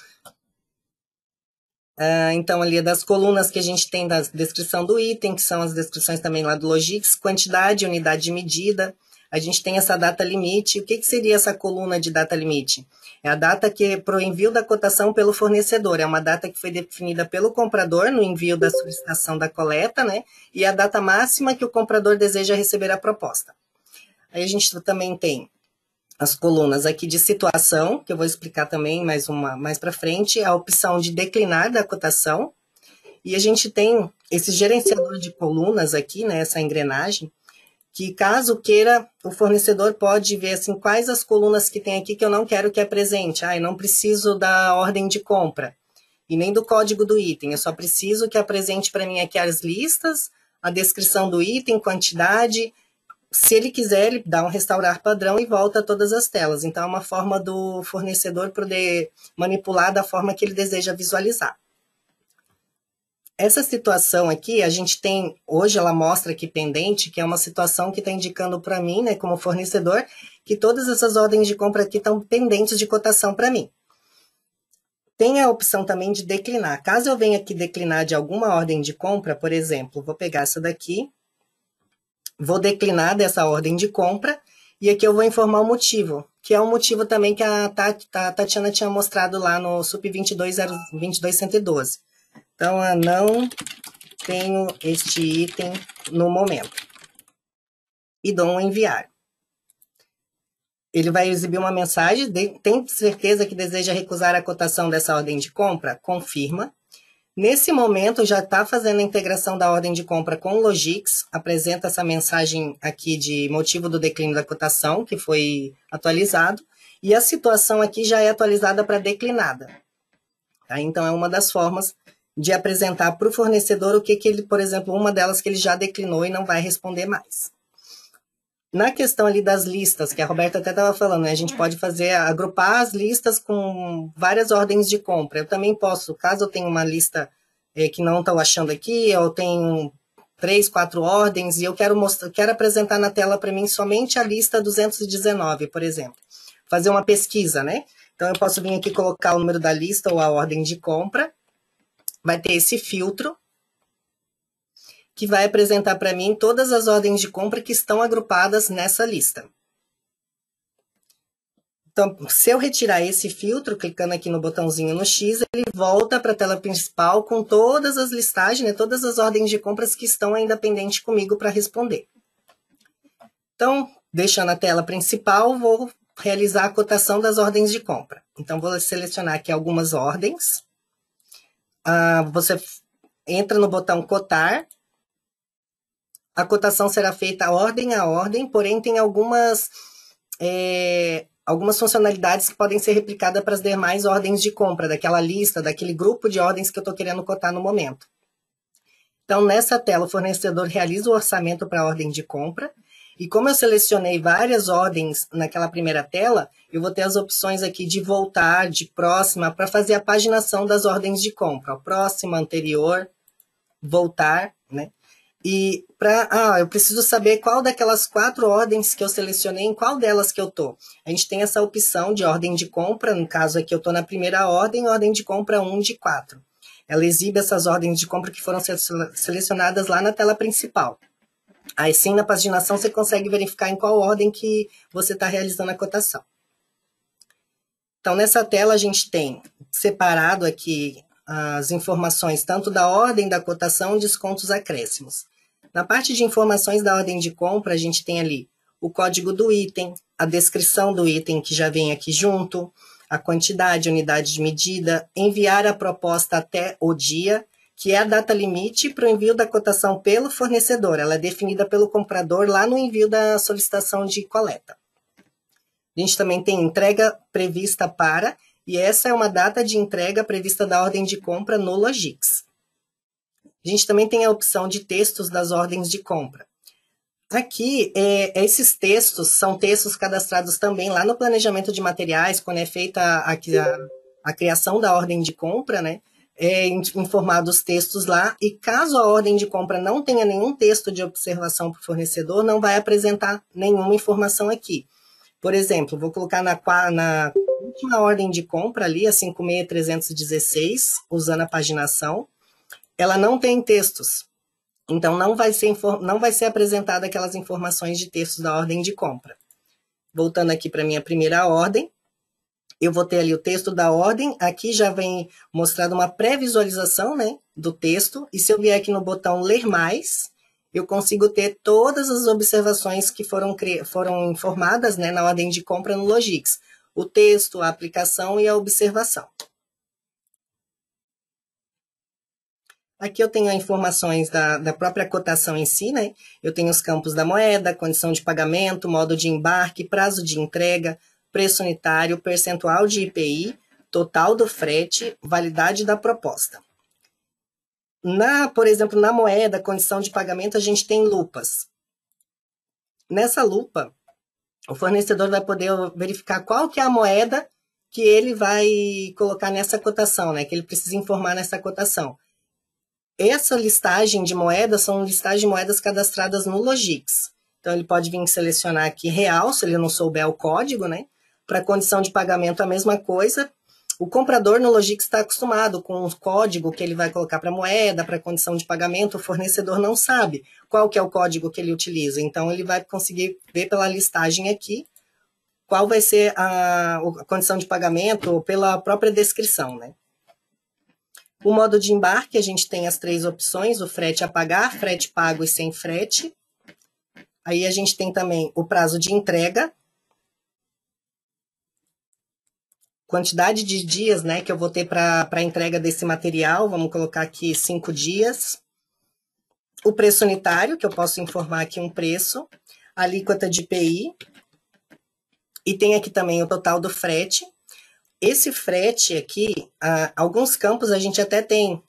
[SPEAKER 6] Então, ali das colunas que a gente tem da descrição do item, que são as descrições também lá do Logix, quantidade, unidade de medida. A gente tem essa data limite. O que seria essa coluna de data limite? É a data que para o envio da cotação pelo fornecedor. É uma data que foi definida pelo comprador no envio da solicitação da coleta, né? E a data máxima que o comprador deseja receber a proposta. Aí a gente também tem as colunas aqui de situação, que eu vou explicar também mais para frente, a opção de declinar da cotação, e a gente tem esse gerenciador de colunas aqui, né, essa engrenagem, que caso queira, o fornecedor pode ver assim, quais as colunas que tem aqui que eu não quero que apresente. Eu não preciso da ordem de compra, e nem do código do item, eu só preciso que apresente para mim aqui as listas, a descrição do item, quantidade. Se ele quiser, ele dá um restaurar padrão e volta a todas as telas. Então, é uma forma do fornecedor poder manipular da forma que ele deseja visualizar. Essa situação aqui, a gente tem, hoje ela mostra aqui pendente, que é uma situação que está indicando para mim, né, como fornecedor, que todas essas ordens de compra aqui estão pendentes de cotação para mim. Tem a opção também de declinar. Caso eu venha aqui declinar de alguma ordem de compra, por exemplo, vou pegar essa daqui, vou declinar dessa ordem de compra e aqui eu vou informar o motivo, que é um motivo também que a Tatiana tinha mostrado lá no SUP 22112. Então, eu não tenho este item no momento. E dou um enviar. Ele vai exibir uma mensagem, tem certeza que deseja recusar a cotação dessa ordem de compra? Confirma. Nesse momento, já está fazendo a integração da ordem de compra com o Logix, apresenta essa mensagem aqui de motivo do declínio da cotação, que foi atualizado, e a situação aqui já é atualizada para declinada. Tá? Então, é uma das formas de apresentar para o fornecedor o que ele, por exemplo, uma delas que ele já declinou e não vai responder mais. Na questão ali das listas, que a Roberta até estava falando, né? A gente pode agrupar as listas com várias ordens de compra. Eu também posso, caso eu tenha uma lista que não estou achando aqui, eu tenho 3, 4 ordens e eu quero apresentar na tela para mim somente a lista 219, por exemplo. Fazer uma pesquisa, né? Então, eu posso vir aqui colocar o número da lista ou a ordem de compra. Vai ter esse filtro, que vai apresentar para mim todas as ordens de compra que estão agrupadas nessa lista. Então, se eu retirar esse filtro, clicando aqui no botãozinho no X, ele volta para a tela principal com todas as listagens, né, todas as ordens de compras que estão ainda pendentes comigo para responder. Então, deixando a tela principal, vou realizar a cotação das ordens de compra. Então, vou selecionar aqui algumas ordens. Você entra no botão cotar. A cotação será feita ordem a ordem, porém tem algumas funcionalidades que podem ser replicadas para as demais ordens de compra, daquela lista, daquele grupo de ordens que eu estou querendo cotar no momento. Então, nessa tela, o fornecedor realiza o orçamento para a ordem de compra, e como eu selecionei várias ordens naquela primeira tela, eu vou ter as opções aqui de voltar, de próxima, para fazer a paginação das ordens de compra. Próxima, anterior, voltar, né? E eu preciso saber qual daquelas 4 ordens que eu selecionei, em qual delas que eu estou. A gente tem essa opção de ordem de compra, no caso aqui eu estou na primeira ordem de compra 1 de 4. Ela exibe essas ordens de compra que foram selecionadas lá na tela principal. Aí sim, na paginação, você consegue verificar em qual ordem que você está realizando a cotação. Então, nessa tela a gente tem separado aqui as informações tanto da ordem da cotação, descontos, acréscimos. Na parte de informações da ordem de compra, a gente tem ali o código do item, a descrição do item que já vem aqui junto, a quantidade, unidade de medida, enviar a proposta até o dia, que é a data limite para o envio da cotação pelo fornecedor. Ela é definida pelo comprador lá no envio da solicitação de coleta. A gente também tem entrega prevista para e essa é uma data de entrega prevista da ordem de compra no Logix. A gente também tem a opção de textos das ordens de compra. Aqui, esses textos são textos cadastrados também lá no planejamento de materiais, quando é feita a criação da ordem de compra, né? Informados os textos lá, e caso a ordem de compra não tenha nenhum texto de observação para o fornecedor, não vai apresentar nenhuma informação aqui. Por exemplo, vou colocar na última ordem de compra ali, a 56316, usando a paginação, ela não tem textos. Então, não vai ser apresentada aquelas informações de textos da ordem de compra. Voltando aqui para a minha primeira ordem, eu vou ter ali o texto da ordem, aqui já vem mostrado uma pré-visualização, né, do texto, e se eu vier aqui no botão Ler Mais, eu consigo ter todas as observações que foram informadas, né, na ordem de compra no Logix. O texto, a aplicação e a observação. Aqui eu tenho as informações da própria cotação em si, né? Eu tenho os campos da moeda, condição de pagamento, modo de embarque, prazo de entrega, preço unitário, percentual de IPI, total do frete, validade da proposta. Por exemplo, na moeda, condição de pagamento, a gente tem lupas. Nessa lupa, o fornecedor vai poder verificar qual que é a moeda que ele vai colocar nessa cotação, né? Que ele precisa informar nessa cotação. Essa listagem de moedas são listagens de moedas cadastradas no Logix. Então, ele pode vir selecionar aqui real, se ele não souber o código, né? Para condição de pagamento, a mesma coisa. O comprador no Logix está acostumado com o código que ele vai colocar para moeda, para condição de pagamento. O fornecedor não sabe qual que é o código que ele utiliza. Então, ele vai conseguir ver pela listagem aqui qual vai ser a condição de pagamento pela própria descrição, né? O modo de embarque, a gente tem as 3 opções, o frete a pagar, frete pago e sem frete. Aí a gente tem também o prazo de entrega, quantidade de dias, né, que eu vou ter para a entrega desse material, vamos colocar aqui 5 dias. O preço unitário, que eu posso informar aqui um preço, a alíquota de IPI, e tem aqui também o total do frete. Esse frete aqui, alguns campos a gente até tem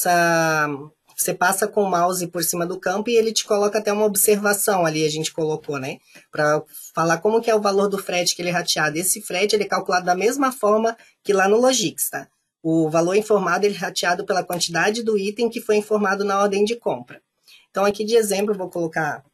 [SPEAKER 6] você passa com o mouse por cima do campo e ele te coloca até uma observação ali, a gente colocou, né? Para falar como que é o valor do frete que ele é rateado. Esse frete ele é calculado da mesma forma que lá no Logix, tá? O valor informado ele é rateado pela quantidade do item que foi informado na ordem de compra. Então, aqui de exemplo, eu vou colocar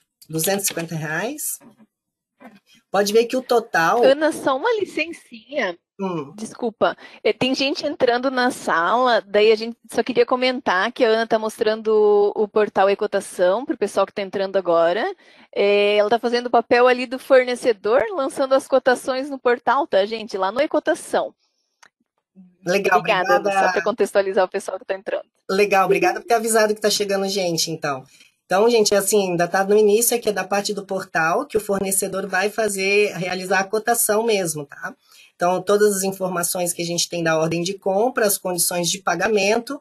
[SPEAKER 6] R$250. Pode ver que o total...
[SPEAKER 1] Ana, só uma licencinha. Desculpa, tem gente entrando na sala, daí a gente só queria comentar que a Ana está mostrando o portal e-cotação para o pessoal que está entrando agora. Ela está fazendo o papel ali do fornecedor, lançando as cotações no portal, tá, gente? Lá no e-cotação.
[SPEAKER 6] Legal,
[SPEAKER 1] obrigada. Ana, só para contextualizar o pessoal que está entrando.
[SPEAKER 6] Legal, obrigada por ter avisado que está chegando gente, então. Então, gente, assim, ainda está no início aqui, é da parte do portal, que o fornecedor vai realizar a cotação mesmo, tá? Então, todas as informações que a gente tem da ordem de compra, as condições de pagamento,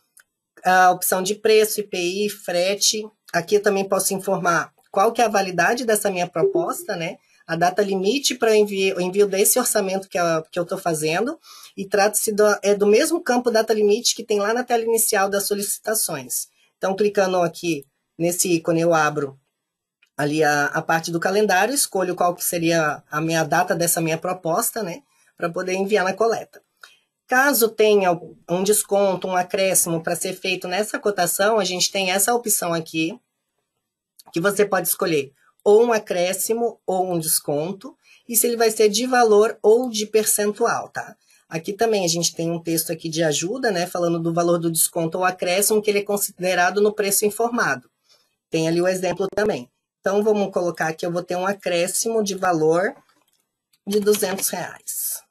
[SPEAKER 6] a opção de preço, IPI, frete. Aqui eu também posso informar qual que é a validade dessa minha proposta, né? A data limite para o envio desse orçamento que eu estou fazendo. E trata-se do mesmo campo data limite que tem lá na tela inicial das solicitações. Então, clicando aqui nesse ícone, eu abro ali a parte do calendário, escolho qual que seria a minha data dessa minha proposta, né, para poder enviar na coleta. Caso tenha um desconto, um acréscimo para ser feito nessa cotação, a gente tem essa opção aqui, que você pode escolher ou um acréscimo ou um desconto, e se ele vai ser de valor ou de percentual, tá? Aqui também a gente tem um texto aqui de ajuda, né, falando do valor do desconto ou acréscimo, que ele é considerado no preço informado. Tem ali o exemplo também. Então, vamos colocar aqui, eu vou ter um acréscimo de valor de R$200.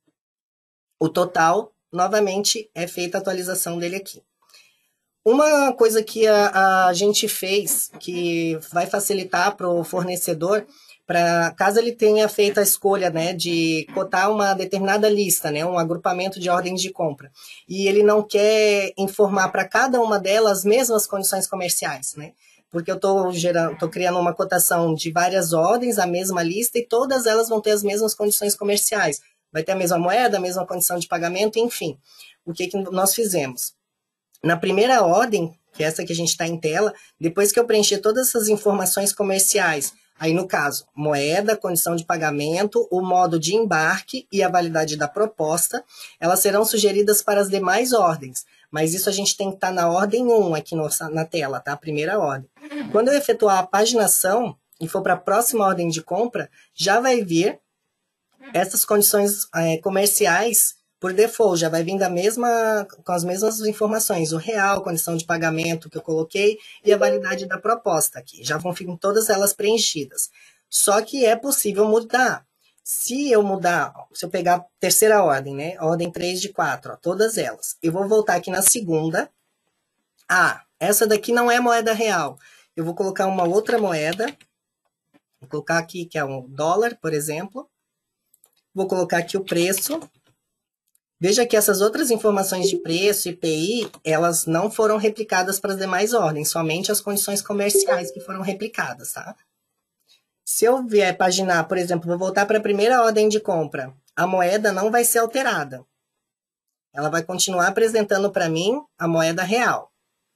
[SPEAKER 6] O total, novamente, é feita a atualização dele aqui. Uma coisa que a gente fez, que vai facilitar para o fornecedor, caso ele tenha feito a escolha, né, de cotar uma determinada lista, né, um agrupamento de ordens de compra, e ele não quer informar para cada uma delas as mesmas condições comerciais, né? Porque eu estou criando uma cotação de várias ordens, a mesma lista, e todas elas vão ter as mesmas condições comerciais. vai ter a mesma moeda, a mesma condição de pagamento, enfim. O que nós fizemos? Na primeira ordem, que é essa que a gente está em tela, depois que eu preencher todas essas informações comerciais, aí no caso, moeda, condição de pagamento, o modo de embarque e a validade da proposta, elas serão sugeridas para as demais ordens, mas isso a gente tem que estar na ordem 1 aqui na tela, tá? A primeira ordem. Quando eu efetuar a paginação e for para a próxima ordem de compra, já vai vir essas condições comerciais por default, já vai vir com as mesmas informações, o real, condição de pagamento que eu coloquei e a validade da proposta aqui. Já vão ficar todas elas preenchidas. Só que é possível mudar. Se eu pegar a terceira ordem, né? Ordem 3 de 4, ó, todas elas. Eu vou voltar aqui na segunda. Ah, essa daqui não é moeda real. Eu vou colocar uma outra moeda. Vou colocar aqui que é um dólar, por exemplo. Vou colocar aqui o preço. Veja que essas outras informações de preço, IPI, elas não foram replicadas para as demais ordens, somente as condições comerciais que foram replicadas, tá? Se eu vier paginar, por exemplo, vou voltar para a primeira ordem de compra, a moeda não vai ser alterada. Ela vai continuar apresentando para mim a moeda real.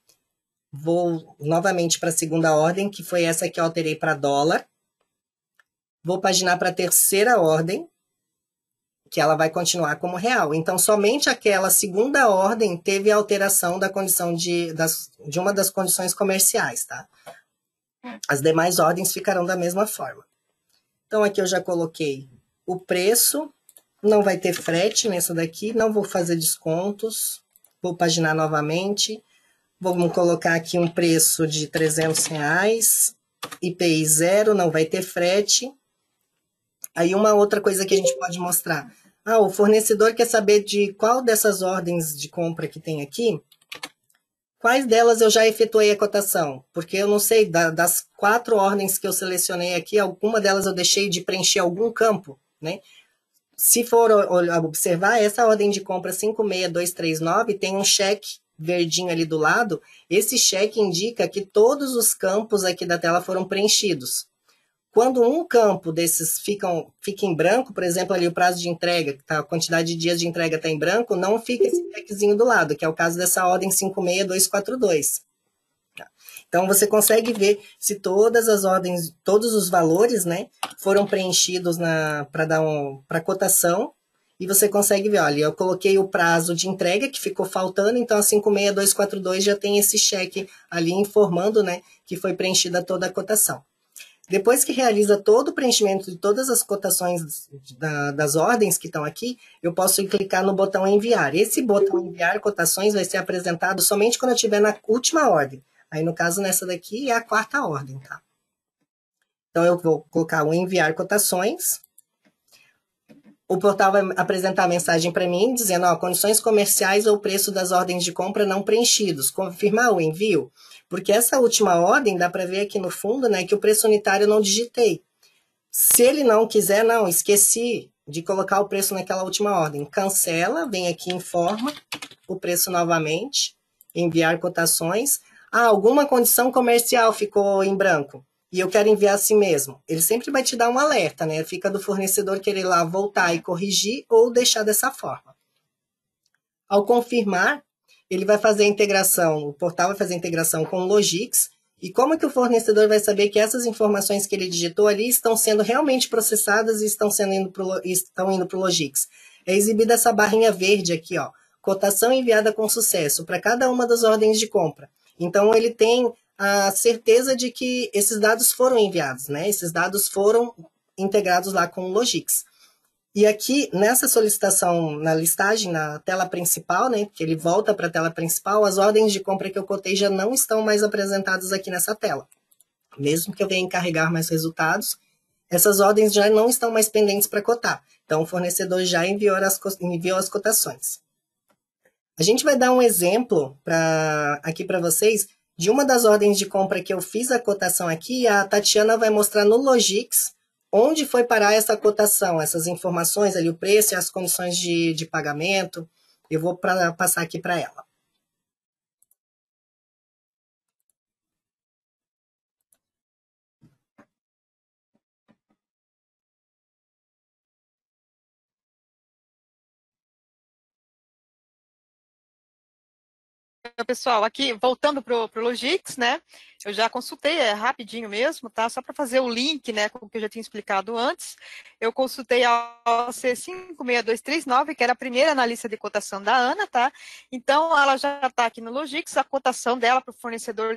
[SPEAKER 6] Vou novamente para a segunda ordem, que foi essa que eu alterei para dólar. Vou paginar para a terceira ordem, que ela vai continuar como real. Então, somente aquela segunda ordem teve a alteração da condição de uma das condições comerciais, tá? As demais ordens ficarão da mesma forma. Então, aqui eu já coloquei o preço, não vai ter frete nessa daqui, não vou fazer descontos, vou paginar novamente, vamos colocar aqui um preço de R$300, IPI 0, não vai ter frete. Aí uma outra coisa que a gente pode mostrar. O fornecedor quer saber de qual dessas ordens de compra que tem aqui, quais delas eu já efetuei a cotação, porque eu não sei, das 4 ordens que eu selecionei aqui, alguma delas eu deixei de preencher algum campo, né? Se for observar, essa ordem de compra 56239 tem um cheque verdinho ali do lado, esse cheque indica que todos os campos aqui da tela foram preenchidos. Quando um campo desses fica em branco, por exemplo, ali o prazo de entrega, a quantidade de dias de entrega está em branco, não fica esse checkzinho do lado, que é o caso dessa ordem 56242. Então, você consegue ver se todas as ordens, todos os valores, né, foram preenchidos para cotação, e você consegue ver, olha, eu coloquei o prazo de entrega que ficou faltando, então a 56242 já tem esse cheque ali informando, né, que foi preenchida toda a cotação. Depois que realiza todo o preenchimento de todas as cotações das ordens que estão aqui, eu posso clicar no botão enviar. Esse botão enviar cotações vai ser apresentado somente quando eu estiver na última ordem. Aí, no caso, nessa daqui é a 4ª ordem, tá? Então, eu vou colocar o enviar cotações. O portal vai apresentar a mensagem para mim, dizendo, condições comerciais ou preço das ordens de compra não preenchidos. Confirmar o envio. Porque essa última ordem, dá para ver aqui no fundo, né, que o preço unitário eu não digitei. Se ele não quiser, não, esqueci de colocar o preço naquela última ordem. Cancela, vem aqui e informa o preço novamente, enviar cotações. Alguma condição comercial ficou em branco e eu quero enviar assim mesmo. Ele sempre vai te dar um alerta, né? Fica do fornecedor querer ir lá voltar e corrigir ou deixar dessa forma. Ao confirmar, ele vai fazer a integração, o portal vai fazer a integração com o Logix. E como que o fornecedor vai saber que essas informações que ele digitou ali estão sendo realmente processadas e estão indo para o Logix? É exibida essa barrinha verde aqui, ó, cotação enviada com sucesso para cada uma das ordens de compra. Então, ele tem a certeza de que esses dados foram enviados, né? Esses dados foram integrados lá com o Logix. E aqui, nessa solicitação, na listagem, na tela principal, né, que ele volta para a tela principal, as ordens de compra que eu cotei já não estão mais apresentadas aqui nessa tela. Mesmo que eu venha encarregar mais resultados, essas ordens já não estão mais pendentes para cotar. Então, o fornecedor já enviou as cotações. A gente vai dar um exemplo aqui para vocês de uma das ordens de compra que eu fiz a cotação aqui. A Tatiana vai mostrar no Logix onde foi parar essa cotação, essas informações ali, o preço e as condições de pagamento. Eu vou passar aqui para ela.
[SPEAKER 5] pessoal, aqui, voltando para o Logix, né? Eu já consultei, é rapidinho mesmo, tá? Só para fazer o link, né, com o que eu já tinha explicado antes. Eu consultei a OC 56239, que era a primeira na lista de cotação da Ana, tá? Então, ela já está aqui no Logix, a cotação dela para o fornecedor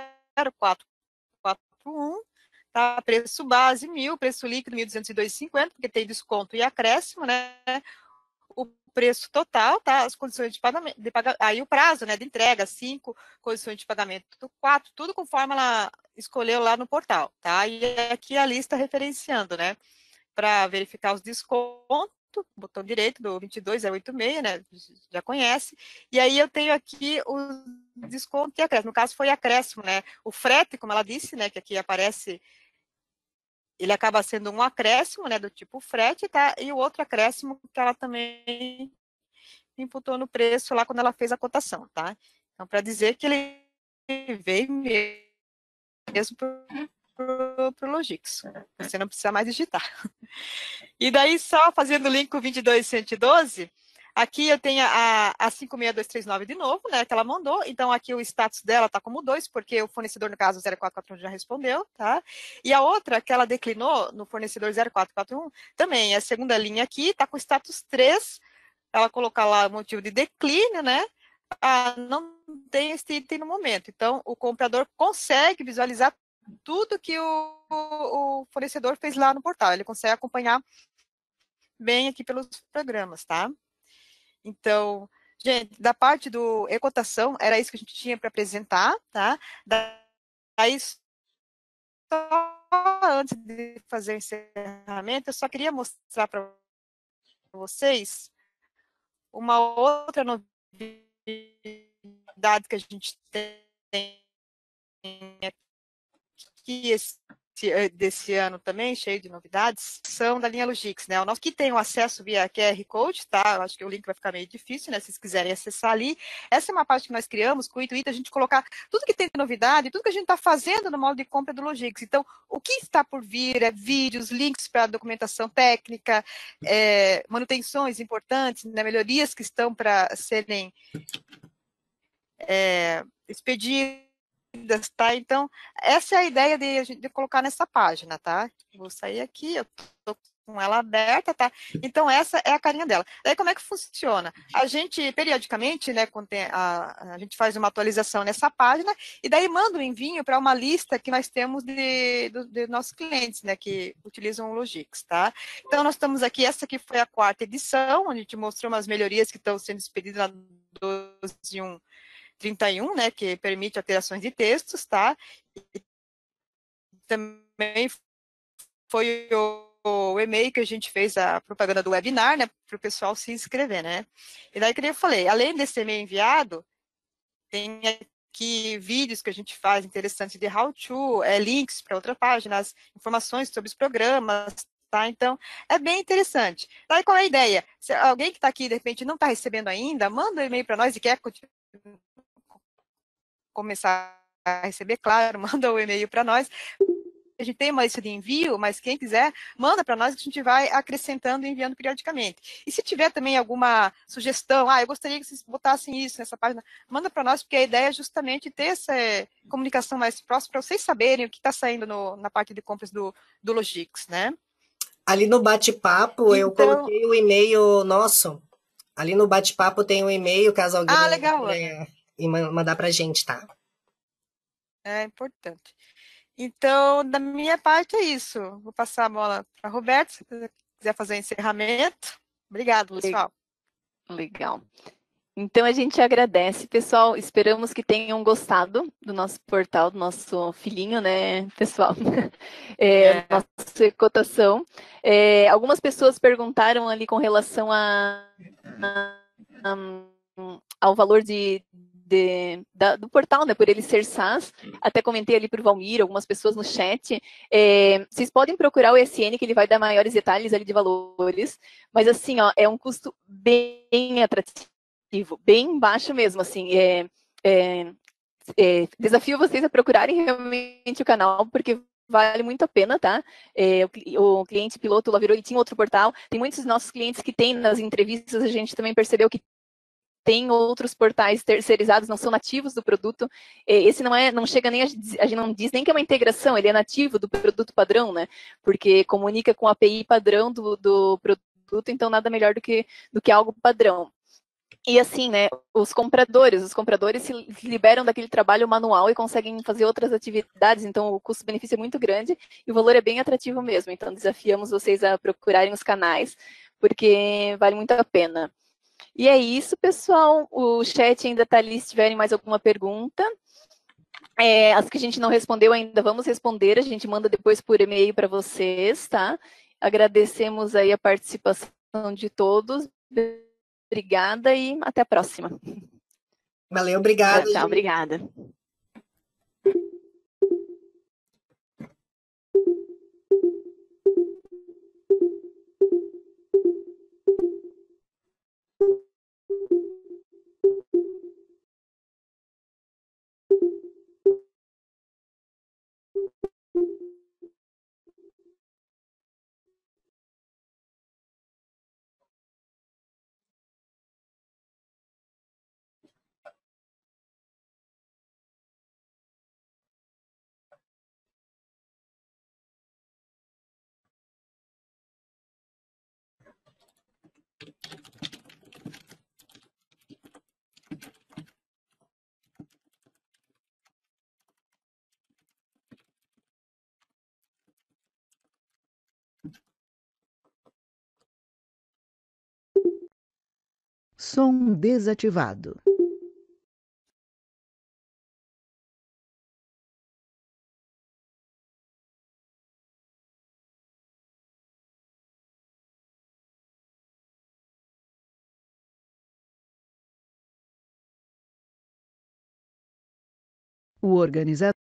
[SPEAKER 5] 0441, tá? Preço base 1.000, preço líquido 1.202,50, porque tem desconto e acréscimo, né? O preço total, tá? As condições de pagamento, aí o prazo, né, de entrega, 5, condições de pagamento 4, tudo conforme ela escolheu lá no portal, tá? E aqui a lista referenciando, né, para verificar os descontos, botão direito do 22086, né, já conhece, e aí eu tenho aqui o desconto e acréscimo, no caso foi acréscimo, né, o frete, como ela disse, né, que aqui aparece, ele acaba sendo um acréscimo, né, do tipo frete, tá? E o outro acréscimo que ela também imputou no preço lá quando ela fez a cotação, tá? Então, para dizer que ele veio mesmo para o Logix. Você não precisa mais digitar. E daí, só fazendo o link com o 22112, aqui eu tenho a 56239 de novo, né, que ela mandou. Então, aqui o status dela está como 2, porque o fornecedor, no caso, 0441 já respondeu, tá? E a outra, que ela declinou no fornecedor 0441, também é a segunda linha aqui, está com status 3, ela colocar lá o motivo de declínio, né? Não tem esse item no momento. Então, o comprador consegue visualizar tudo que o fornecedor fez lá no portal. Ele consegue acompanhar bem aqui pelos programas, tá? Então, gente, da parte do e-cotação, era isso que a gente tinha para apresentar, tá? Daí, só antes de fazer o encerramento, eu só queria mostrar para vocês uma outra novidade que a gente tem aqui desse ano também, cheio de novidades, são da linha Logix, né? O nosso que tem o acesso via QR Code, tá? Eu acho que o link vai ficar meio difícil, né? Se vocês quiserem acessar ali. Essa é uma parte que nós criamos com o intuito a gente colocar tudo que tem de novidade, tudo que a gente está fazendo no modo de compra do Logix. Então, o que está por vir é vídeos, links para documentação técnica, manutenções importantes, né? Melhorias que estão para serem expedidas, tá? Então, essa é a ideia de colocar nessa página, tá? Vou sair aqui, eu tô com ela aberta, tá? Então, essa é a carinha dela. Daí, como é que funciona? A gente, periodicamente, né, quando a gente faz uma atualização nessa página, e daí manda um envio para uma lista que nós temos de nossos clientes, né, que utilizam o Logix, tá? Então, nós estamos aqui, essa aqui foi a 4ª edição, onde a gente mostrou umas melhorias que estão sendo expedidas na 12.1.31, né, que permite alterações de textos, tá? E também foi o e-mail que a gente fez a propaganda do webinar, né, para o pessoal se inscrever, né? E daí, que eu falei, além desse e-mail enviado, tem aqui vídeos que a gente faz interessantes de how-to, links para outras páginas, informações sobre os programas, tá? Então, é bem interessante. Daí, qual é a ideia? Se alguém que está aqui, de repente, não está recebendo ainda, manda um e-mail para nós e quer começar a receber, claro, manda o e-mail para nós. A gente tem uma lista de envio, mas quem quiser, manda para nós que a gente vai acrescentando e enviando periodicamente. E se tiver também alguma sugestão, eu gostaria que vocês botassem isso nessa página, manda para nós, porque a ideia é justamente ter essa comunicação mais próxima para vocês saberem o que está saindo na parte de compras do Logix, né?
[SPEAKER 6] Ali no bate-papo, eu coloquei o e-mail nosso. Ali no bate-papo tem um e-mail, caso alguém
[SPEAKER 5] legal,
[SPEAKER 6] e mandar para a gente, tá?
[SPEAKER 5] É importante. Então, da minha parte é isso. Vou passar a bola para a Roberta, se quiser fazer o encerramento. Obrigada, pessoal.
[SPEAKER 1] Legal. Então, a gente agradece, pessoal. Esperamos que tenham gostado do nosso portal, do nosso filhinho, né, pessoal? Nossa cotação. Algumas pessoas perguntaram ali com relação ao valor do portal, né, por ele ser SaaS. Até comentei ali para o Valmir, algumas pessoas no chat. Vocês podem procurar o ESN, que ele vai dar maiores detalhes ali de valores, mas assim, é um custo bem atrativo, bem baixo mesmo, assim. Desafio vocês a procurarem realmente o canal, porque vale muito a pena, tá? O cliente piloto, o Lavirou, ele tinha outro portal. Tem muitos dos nossos clientes que tem nas entrevistas, a gente também percebeu que tem outros portais terceirizados, não são nativos do produto. Esse não chega nem a gente não diz nem que é uma integração, ele é nativo do produto padrão, né? Porque comunica com a API padrão do produto, então nada melhor do que algo padrão. E assim, né, os compradores se liberam daquele trabalho manual e conseguem fazer outras atividades, então o custo-benefício é muito grande e o valor é bem atrativo mesmo. Então desafiamos vocês a procurarem os canais, porque vale muito a pena. E é isso, pessoal. O chat ainda está ali se tiverem mais alguma pergunta. As que a gente não respondeu ainda, vamos responder. A gente manda depois por e-mail para vocês, tá? Agradecemos aí a participação de todos. Obrigada e até a próxima.
[SPEAKER 6] Valeu, obrigada.
[SPEAKER 1] Tchau, obrigada.
[SPEAKER 3] Som desativado. O organizador